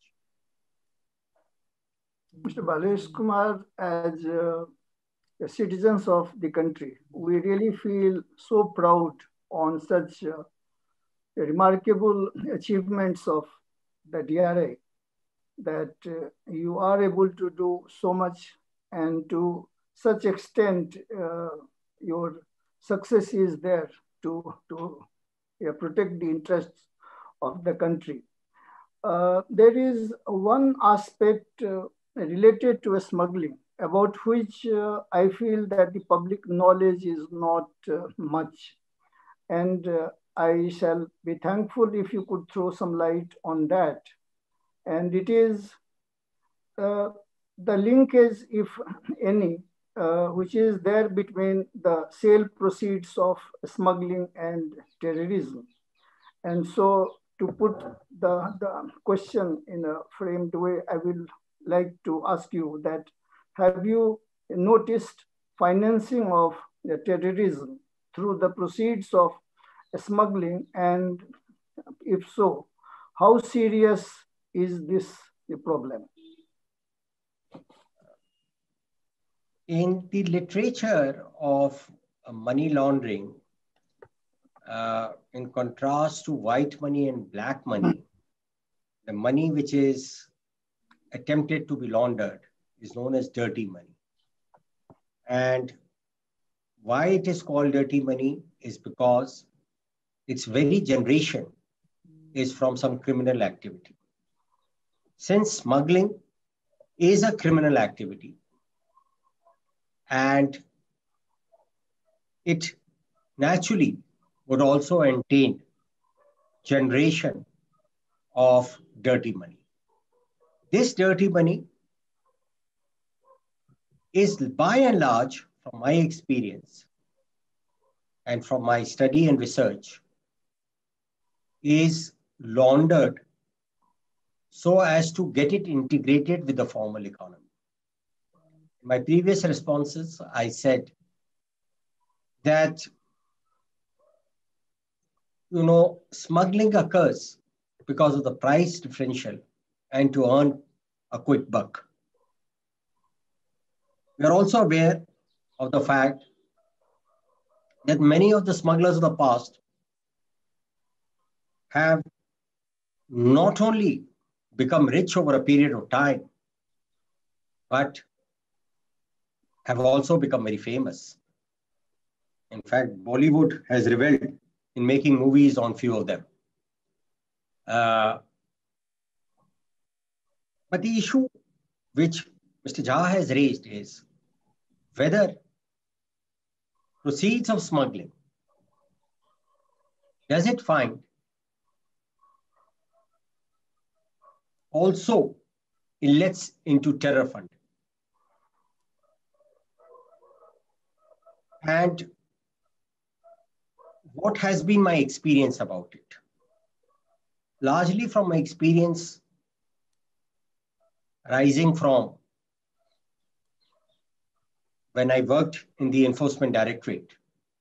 Mister Balesh Kumar, as uh, citizens of the country, we really feel so proud on such uh, remarkable achievements of the D R I, that uh, you are able to do so much, and to such extent uh, your success is there to, to uh, protect the interests of the country. Uh, there is one aspect uh, related to smuggling about which uh, I feel that the public knowledge is not uh, much. And uh, I shall be thankful if you could throw some light on that. And it is uh, the linkage, if any, uh, which is there between the sale proceeds of smuggling and terrorism. And so, to put the, the question in a framed way, I will like to ask you that, have you noticed financing of the terrorism through the proceeds of smuggling? And if so, how serious is this the problem? In the literature of uh, money laundering, uh, in contrast to white money and black money, the money which is attempted to be laundered is known as dirty money. And why it is called dirty money is because its very generation is from some criminal activity. Since smuggling is a criminal activity and it naturally would also entail generation of dirty money. This dirty money is by and large, from my experience and from my study and research, is laundered so as to get it integrated with the formal economy. In my previous responses, I said that, you know, smuggling occurs because of the price differential and to earn a quick buck. We are also aware of the fact that many of the smugglers of the past have not only become rich over a period of time, but have also become very famous. In fact, Bollywood has reveled in making movies on few of them. Uh, but the issue which Mister Jha has raised is whether proceeds of smuggling, does it find also inlets into terror funding? And what has been my experience about it? Largely from my experience rising from when I worked in the Enforcement Directorate,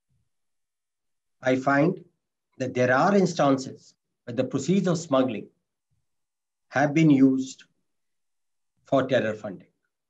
I find that there are instances where the proceeds of smuggling have been used for terror funding.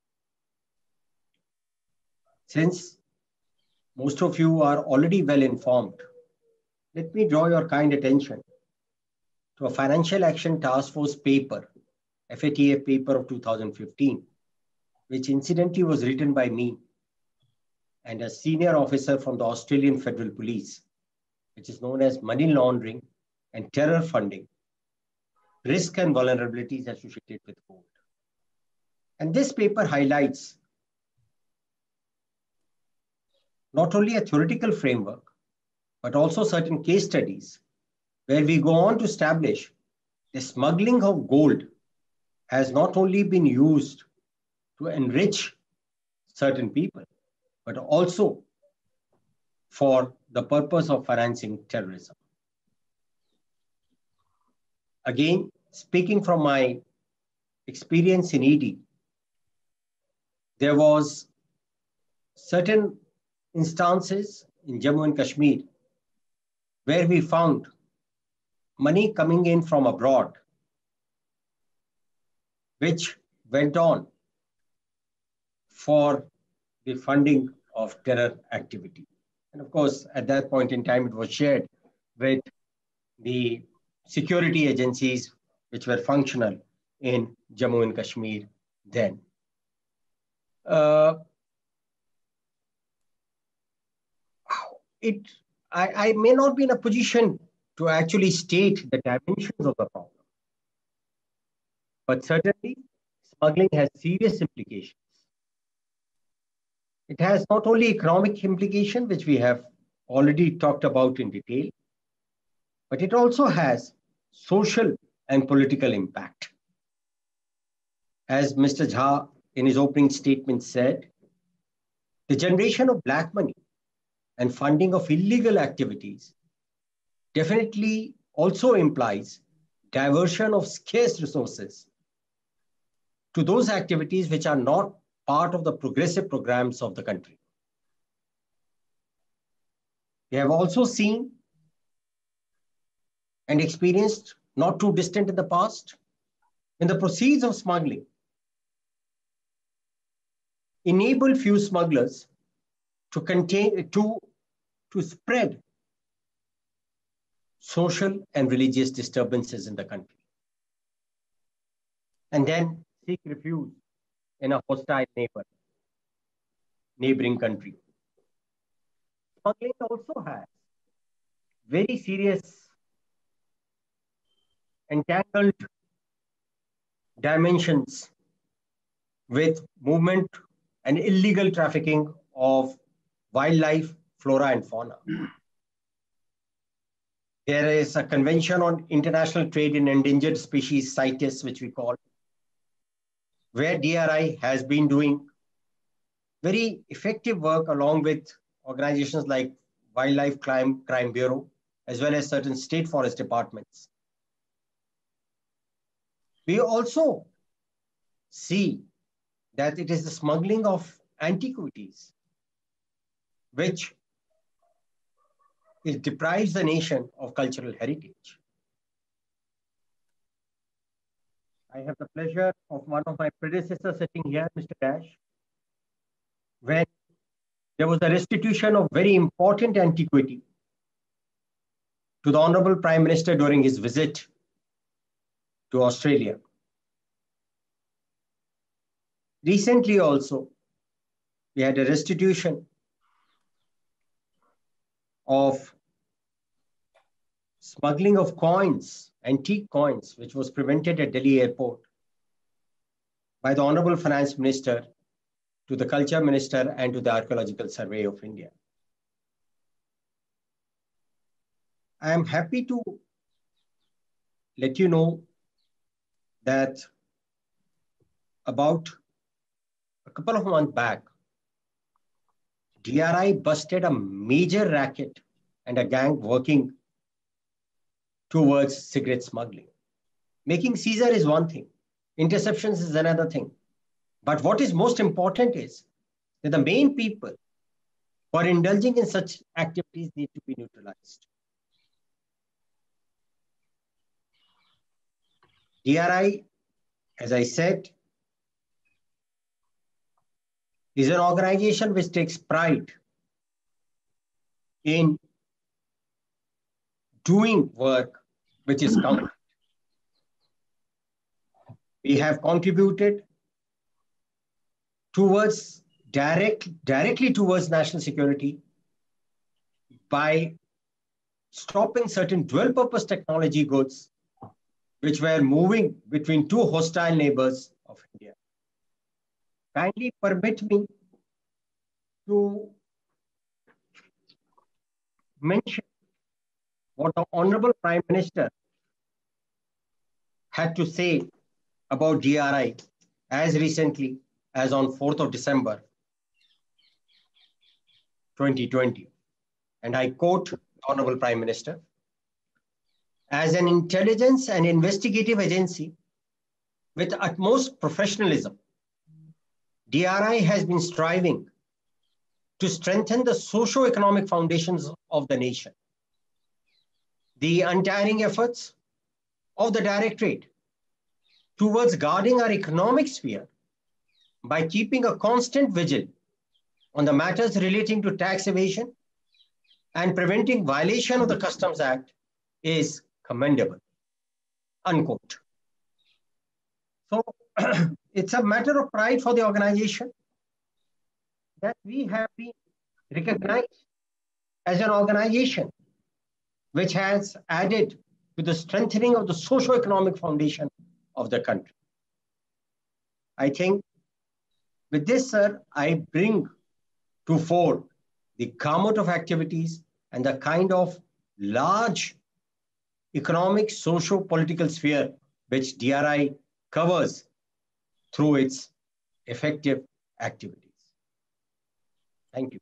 Since most of you are already well informed, let me draw your kind attention to a Financial Action Task Force paper, F A T F paper of two thousand fifteen, which incidentally was written by me and a senior officer from the Australian Federal Police, which is known as Money Laundering and Terror Funding, Risk and Vulnerabilities Associated with Gold. And this paper highlights not only a theoretical framework, but also certain case studies where we go on to establish the smuggling of gold has not only been used to enrich certain people, but also for the purpose of financing terrorism. Again, speaking from my experience in E D, there was certain instances in Jammu and Kashmir where we found money coming in from abroad, which went on for the funding of terror activity. And of course, at that point in time, it was shared with the security agencies which were functional in Jammu and Kashmir then. Uh, it, I, I may not be in a position to actually state the dimensions of the problem, but certainly smuggling has serious implications. It has not only economic implication, which we have already talked about in detail, but it also has social and political impact. As Mister Jha in his opening statement said, the generation of black money and funding of illegal activities definitely also implies diversion of scarce resources to those activities which are not part of the progressive programs of the country. We have also seen and experienced, not too distant in the past, when the proceeds of smuggling enable few smugglers to contain, to, to spread social and religious disturbances in the country, and then seek refuge in a hostile neighbor, neighboring country. Smuggling also has very serious entangled dimensions with movement and illegal trafficking of wildlife, flora and fauna. There is a Convention on International Trade in Endangered Species, CITES, which we call, where D R I has been doing very effective work along with organizations like Wildlife Crime, Crime Bureau, as well as certain state forest departments. We also see that it is the smuggling of antiquities, which it deprives the nation of cultural heritage. I have the pleasure of one of my predecessors sitting here, Mister Dash, when there was a restitution of very important antiquity to the Honorable Prime Minister during his visit to Australia. Recently also, we had a restitution of smuggling of coins, antique coins, which was prevented at Delhi airport by the Honorable Finance Minister to the Culture Minister and to the Archaeological Survey of India. I am happy to let you know that about a couple of months back, D R I busted a major racket and a gang working towards cigarette smuggling. Making seizure is one thing, interceptions is another thing. But what is most important is that the main people who are indulging in such activities need to be neutralized. D R I, as I said, is an organization which takes pride in doing work which is counted. We have contributed towards direct, directly towards national security by stopping certain dual purpose technology goods which were moving between two hostile neighbors of India. Kindly permit me to mention what the Honorable Prime Minister had to say about D R I as recently as on fourth of December twenty twenty. And I quote the Honorable Prime Minister, "As an intelligence and investigative agency with utmost professionalism, D R I has been striving to strengthen the socio-economic foundations of the nation. The untiring efforts of the Directorate towards guarding our economic sphere by keeping a constant vigil on the matters relating to tax evasion and preventing violation of the Customs Act is commendable." Unquote. So it's a matter of pride for the organization that we have been recognized as an organization which has added to the strengthening of the socio-economic foundation of the country. I think with this, sir, I bring to fore the gamut of activities and the kind of large economic, socio-political sphere which D R I covers through its effective activities. Thank you.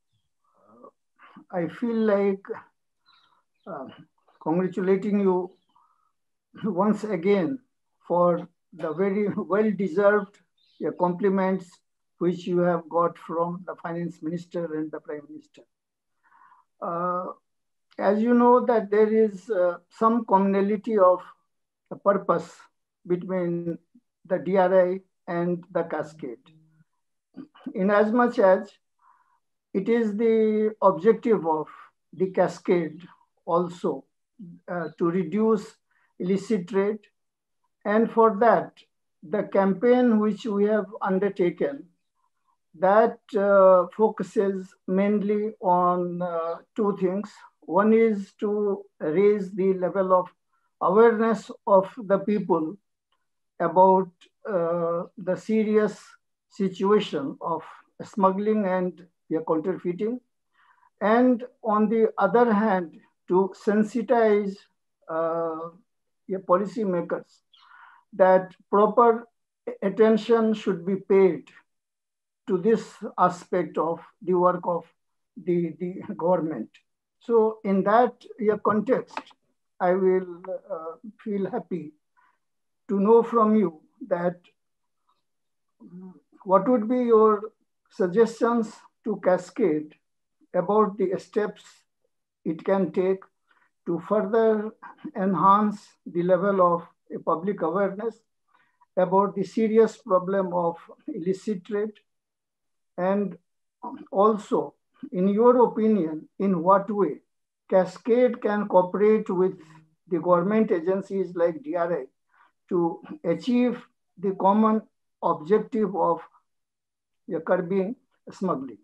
I feel like uh, congratulating you once again for the very well-deserved uh, compliments which you have got from the Finance Minister and the Prime Minister. Uh, as you know that there is uh, some commonality of the purpose between the D R I and the Cascade. in as much as it is the objective of the cascade also uh, to reduce illicit trade. And for that, the campaign which we have undertaken, that uh, focuses mainly on uh, two things. One is to raise the level of awareness of the people about uh, the serious situation of smuggling and yeah, counterfeiting. And on the other hand, to sensitize uh, yeah, policymakers that proper attention should be paid to this aspect of the work of the, the government. So in that yeah, context, I will uh, feel happy to know from you that what would be your suggestions to Cascade about the steps it can take to further enhance the level of public awareness about the serious problem of illicit trade? And also, in your opinion, in what way Cascade can cooperate with the government agencies like D R I to achieve the common objective of curbing smuggling?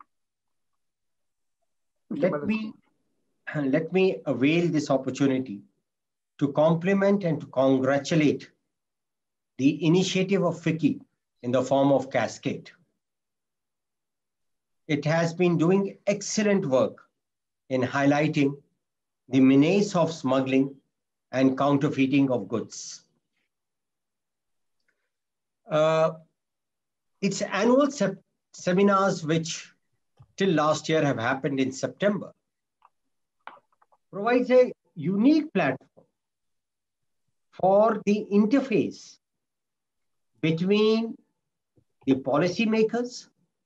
Let me, let me avail this opportunity to compliment and to congratulate the initiative of FICCI in the form of Cascade. It has been doing excellent work in highlighting the menace of smuggling and counterfeiting of goods. Uh, its annual se seminars, which till last year have happened in September, provides a unique platform for the interface between the policymakers,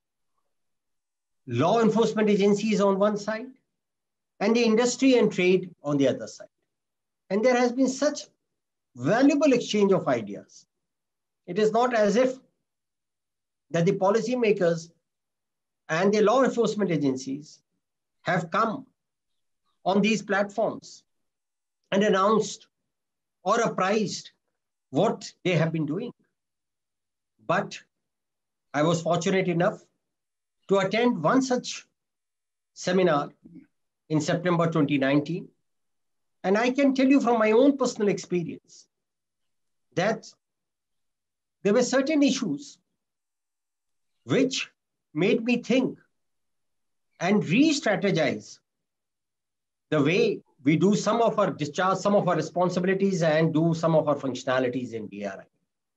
law enforcement agencies on one side, and the industry and trade on the other side. And there has been such valuable exchange of ideas. It is not as if that the policymakers and the law enforcement agencies have come on these platforms and announced or apprised what they have been doing. But I was fortunate enough to attend one such seminar in September twenty nineteen. And I can tell you from my own personal experience that there were certain issues which made me think and re-strategize the way we do some of our discharge, some of our responsibilities and do some of our functionalities in D R I.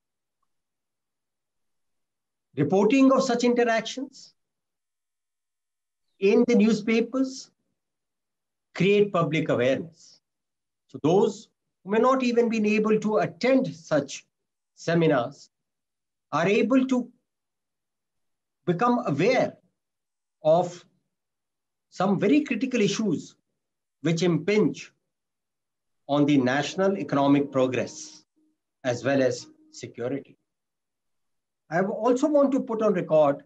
Reporting of such interactions in the newspapers create public awareness. So those who may not even been able to attend such seminars are able to become aware of some very critical issues which impinge on the national economic progress as well as security. I also want to put on record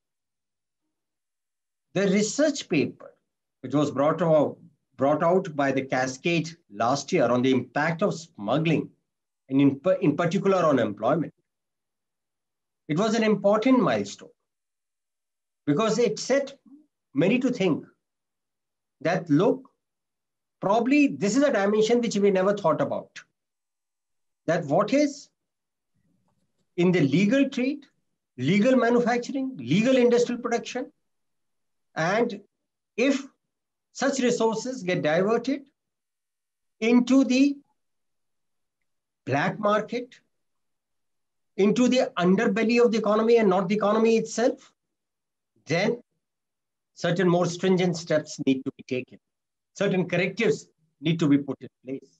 the research paper which was brought out, brought out by the Cascade last year on the impact of smuggling and in, in particular on employment. It was an important milestone because it set many to think that, look, probably this is a dimension which we never thought about. That what is in the legal trade, legal manufacturing, legal industrial production, and if such resources get diverted into the black market, into the underbelly of the economy and not the economy itself, then certain more stringent steps need to be taken. Certain correctives need to be put in place.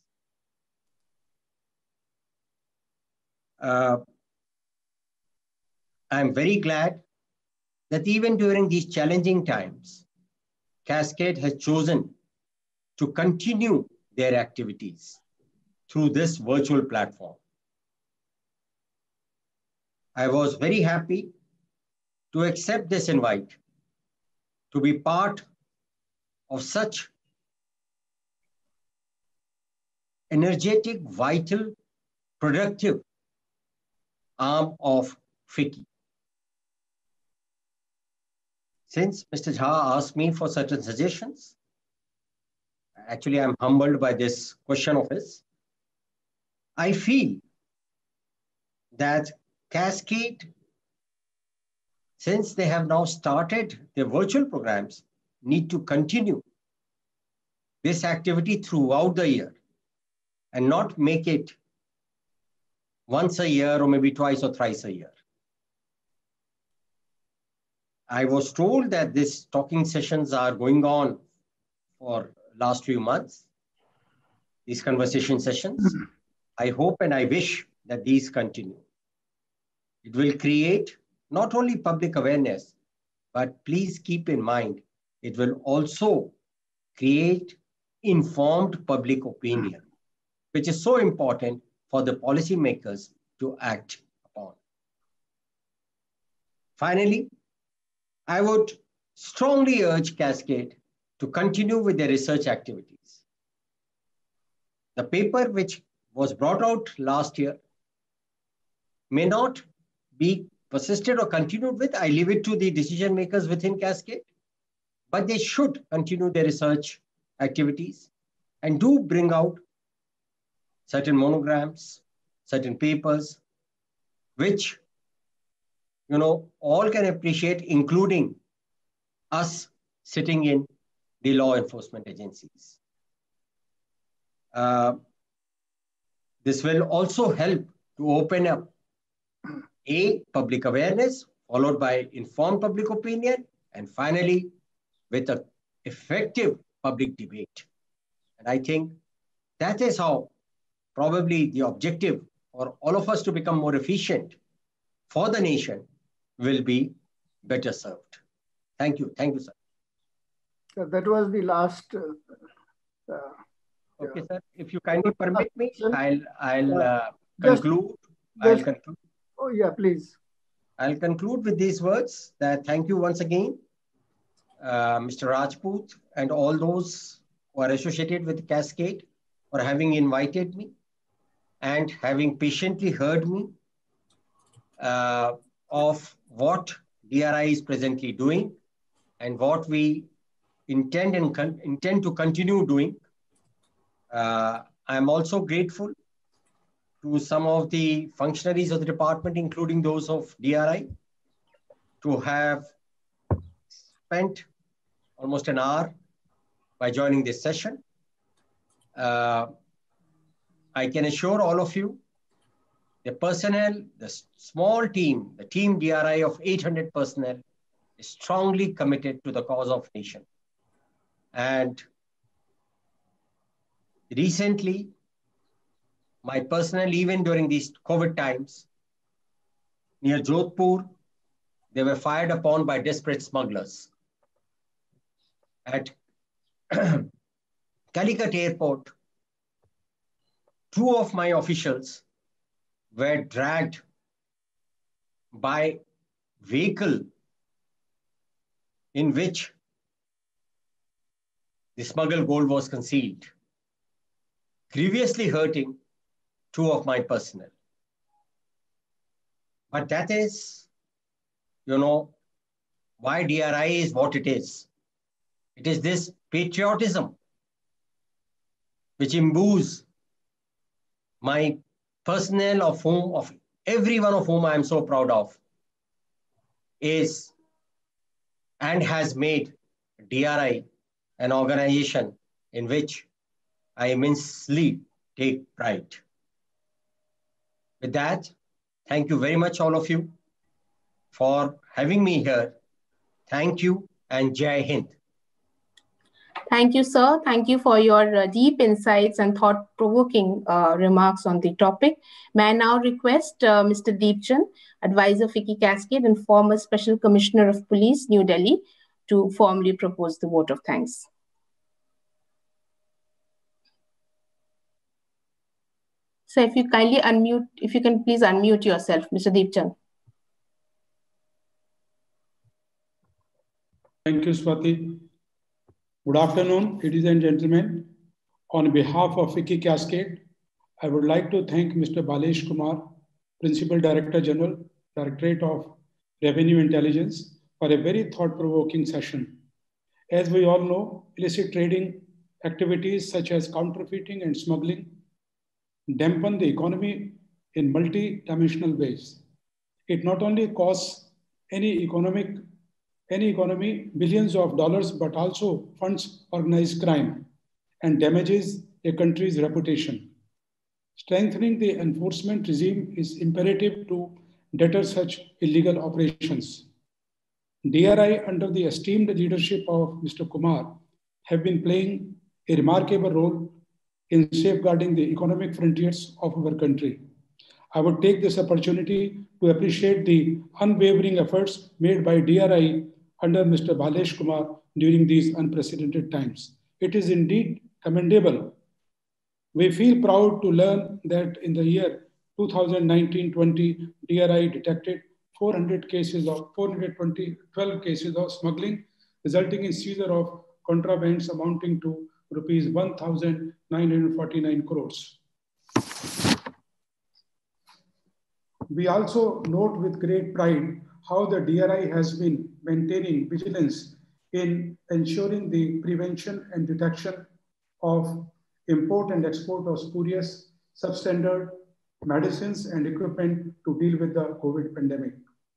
Uh, I'm very glad that even during these challenging times, Cascade has chosen to continue their activities through this virtual platform. I was very happy to accept this invite to be part of such energetic, vital, productive arm of FICCI. Since Mister Jha asked me for certain suggestions, actually I'm humbled by this question of his. I feel that Cascade, since they have now started their virtual programs, need to continue this activity throughout the year and not make it once a year or maybe twice or thrice a year. I was told that these talking sessions are going on for last few months, these conversation sessions. I hope and I wish that these continue. It will create not only public awareness, but please keep in mind, it will also create informed public opinion, which is so important for the policymakers to act upon. Finally, I would strongly urge Cascade to continue with their research activities. The paper which was brought out last year may not be persisted or continued with. I leave it to the decision makers within Cascade, but they should continue their research activities and do bring out certain monograms, certain papers, which, you know, all can appreciate, including us sitting in the law enforcement agencies. Uh, this will also help to open up A, public awareness, followed by informed public opinion, and finally, with an effective public debate. And I think that is how probably the objective for all of us to become more efficient for the nation will be better served. Thank you. Thank you, sir. So that was the last. Uh, uh, okay, yeah. sir. If you kindly permit me, I'll, I'll uh, uh, just, conclude. Just, I'll conclude. Oh, yeah, please. I'll conclude with these words that thank you once again, uh, Mister Rajput, and all those who are associated with Cascade for having invited me and having patiently heard me uh, of what D R I is presently doing and what we intend and con intend to continue doing. Uh, I'm also grateful to some of the functionaries of the department, including those of D R I, to have spent almost an hour by joining this session. Uh, I can assure all of you, the personnel, the small team, the team D R I of eight hundred personnel is strongly committed to the cause of nation. And recently, my personnel, even during these COVID times, near Jodhpur, they were fired upon by desperate smugglers. At Calicut Airport, two of my officials were dragged by vehicle in which the smuggled gold was concealed, grievously hurting two of my personnel. But that is, you know, why D R I is what it is. It is this patriotism which imbues my personnel, of whom, of every one of whom I am so proud of, is and has made D R I an organization in which I immensely take pride. With that, thank you very much, all of you, for having me here. Thank you and Jai Hind. Thank you, sir. Thank you for your uh, deep insights and thought-provoking uh, remarks on the topic. May I now request uh, Mister Deepchand, Advisor FICCI Cascade and former Special Commissioner of Police, New Delhi, to formally propose the vote of thanks. So if you kindly unmute, if you can please unmute yourself, Mister Deepchand. Thank you, Swati. Good afternoon, ladies and gentlemen. On behalf of FICCI Cascade, I would like to thank Mister Balesh Kumar, Principal Director General, Directorate of Revenue Intelligence, for a very thought-provoking session. As we all know, illicit trading activities such as counterfeiting and smuggling dampen the economy in multi-dimensional ways. It not only costs any economic, any economy billions of dollars, but also funds organized crime and damages a country's reputation. Strengthening the enforcement regime is imperative to deter such illegal operations. D R I, under the esteemed leadership of Mister Kumar, have been playing a remarkable role in safeguarding the economic frontiers of our country. I would take this opportunity to appreciate the unwavering efforts made by D R I under Mister Balesh Kumar during these unprecedented times. It is indeed commendable. We feel proud to learn that in the year two thousand nineteen twenty, D R I detected four hundred cases of four hundred twelve cases of smuggling, resulting in seizure of contrabands amounting to rupees one thousand nine hundred forty-nine crores. We also note with great pride how the D R I has been maintaining vigilance in ensuring the prevention and detection of import and export of spurious, substandard medicines and equipment to deal with the COVID pandemic.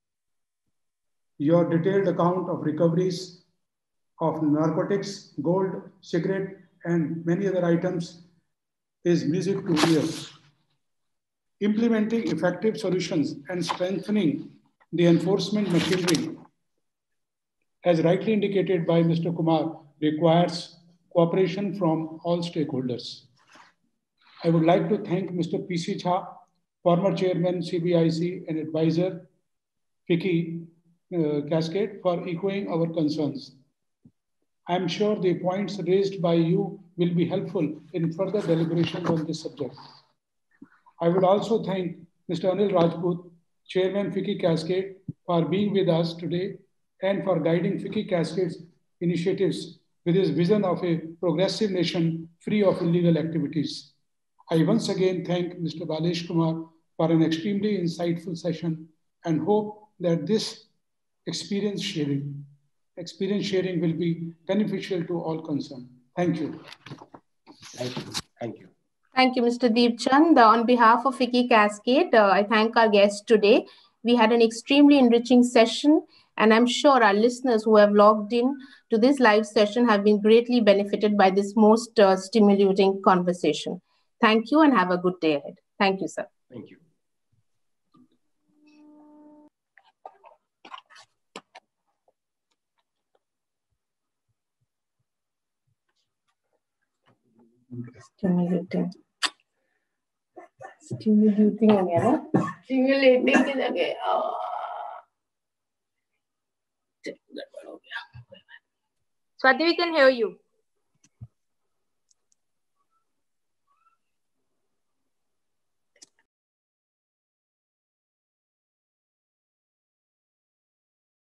Your detailed account of recoveries of narcotics, gold, cigarette, and many other items is music to ears. Implementing effective solutions and strengthening the enforcement machinery, as rightly indicated by Mister Kumar, requires cooperation from all stakeholders. I would like to thank Mister P C Jha, former chairman C B I C and advisor FICCI uh, Cascade, for echoing our concerns. I am sure the points raised by you will be helpful in further deliberations on this subject. I would also thank Mister Anil Rajput, Chairman FICCI Cascade, for being with us today and for guiding FICCI Cascade's initiatives with his vision of a progressive nation free of illegal activities. I once again thank Mister Balesh Kumar for an extremely insightful session and hope that this experience sharing, experience sharing will be beneficial to all concerned. Thank you. Thank you. Thank you. Thank you, Mister Deep Chand. Uh, on behalf of FICCI Cascade, uh, I thank our guests today. We had an extremely enriching session, and I'm sure our listeners who have logged in to this live session have been greatly benefited by this most uh, stimulating conversation. Thank you and have a good day ahead. Thank you, sir. Thank you. Stimulating. Stimulating हो गया ना? Stimulating की जगह Swati, we can hear you.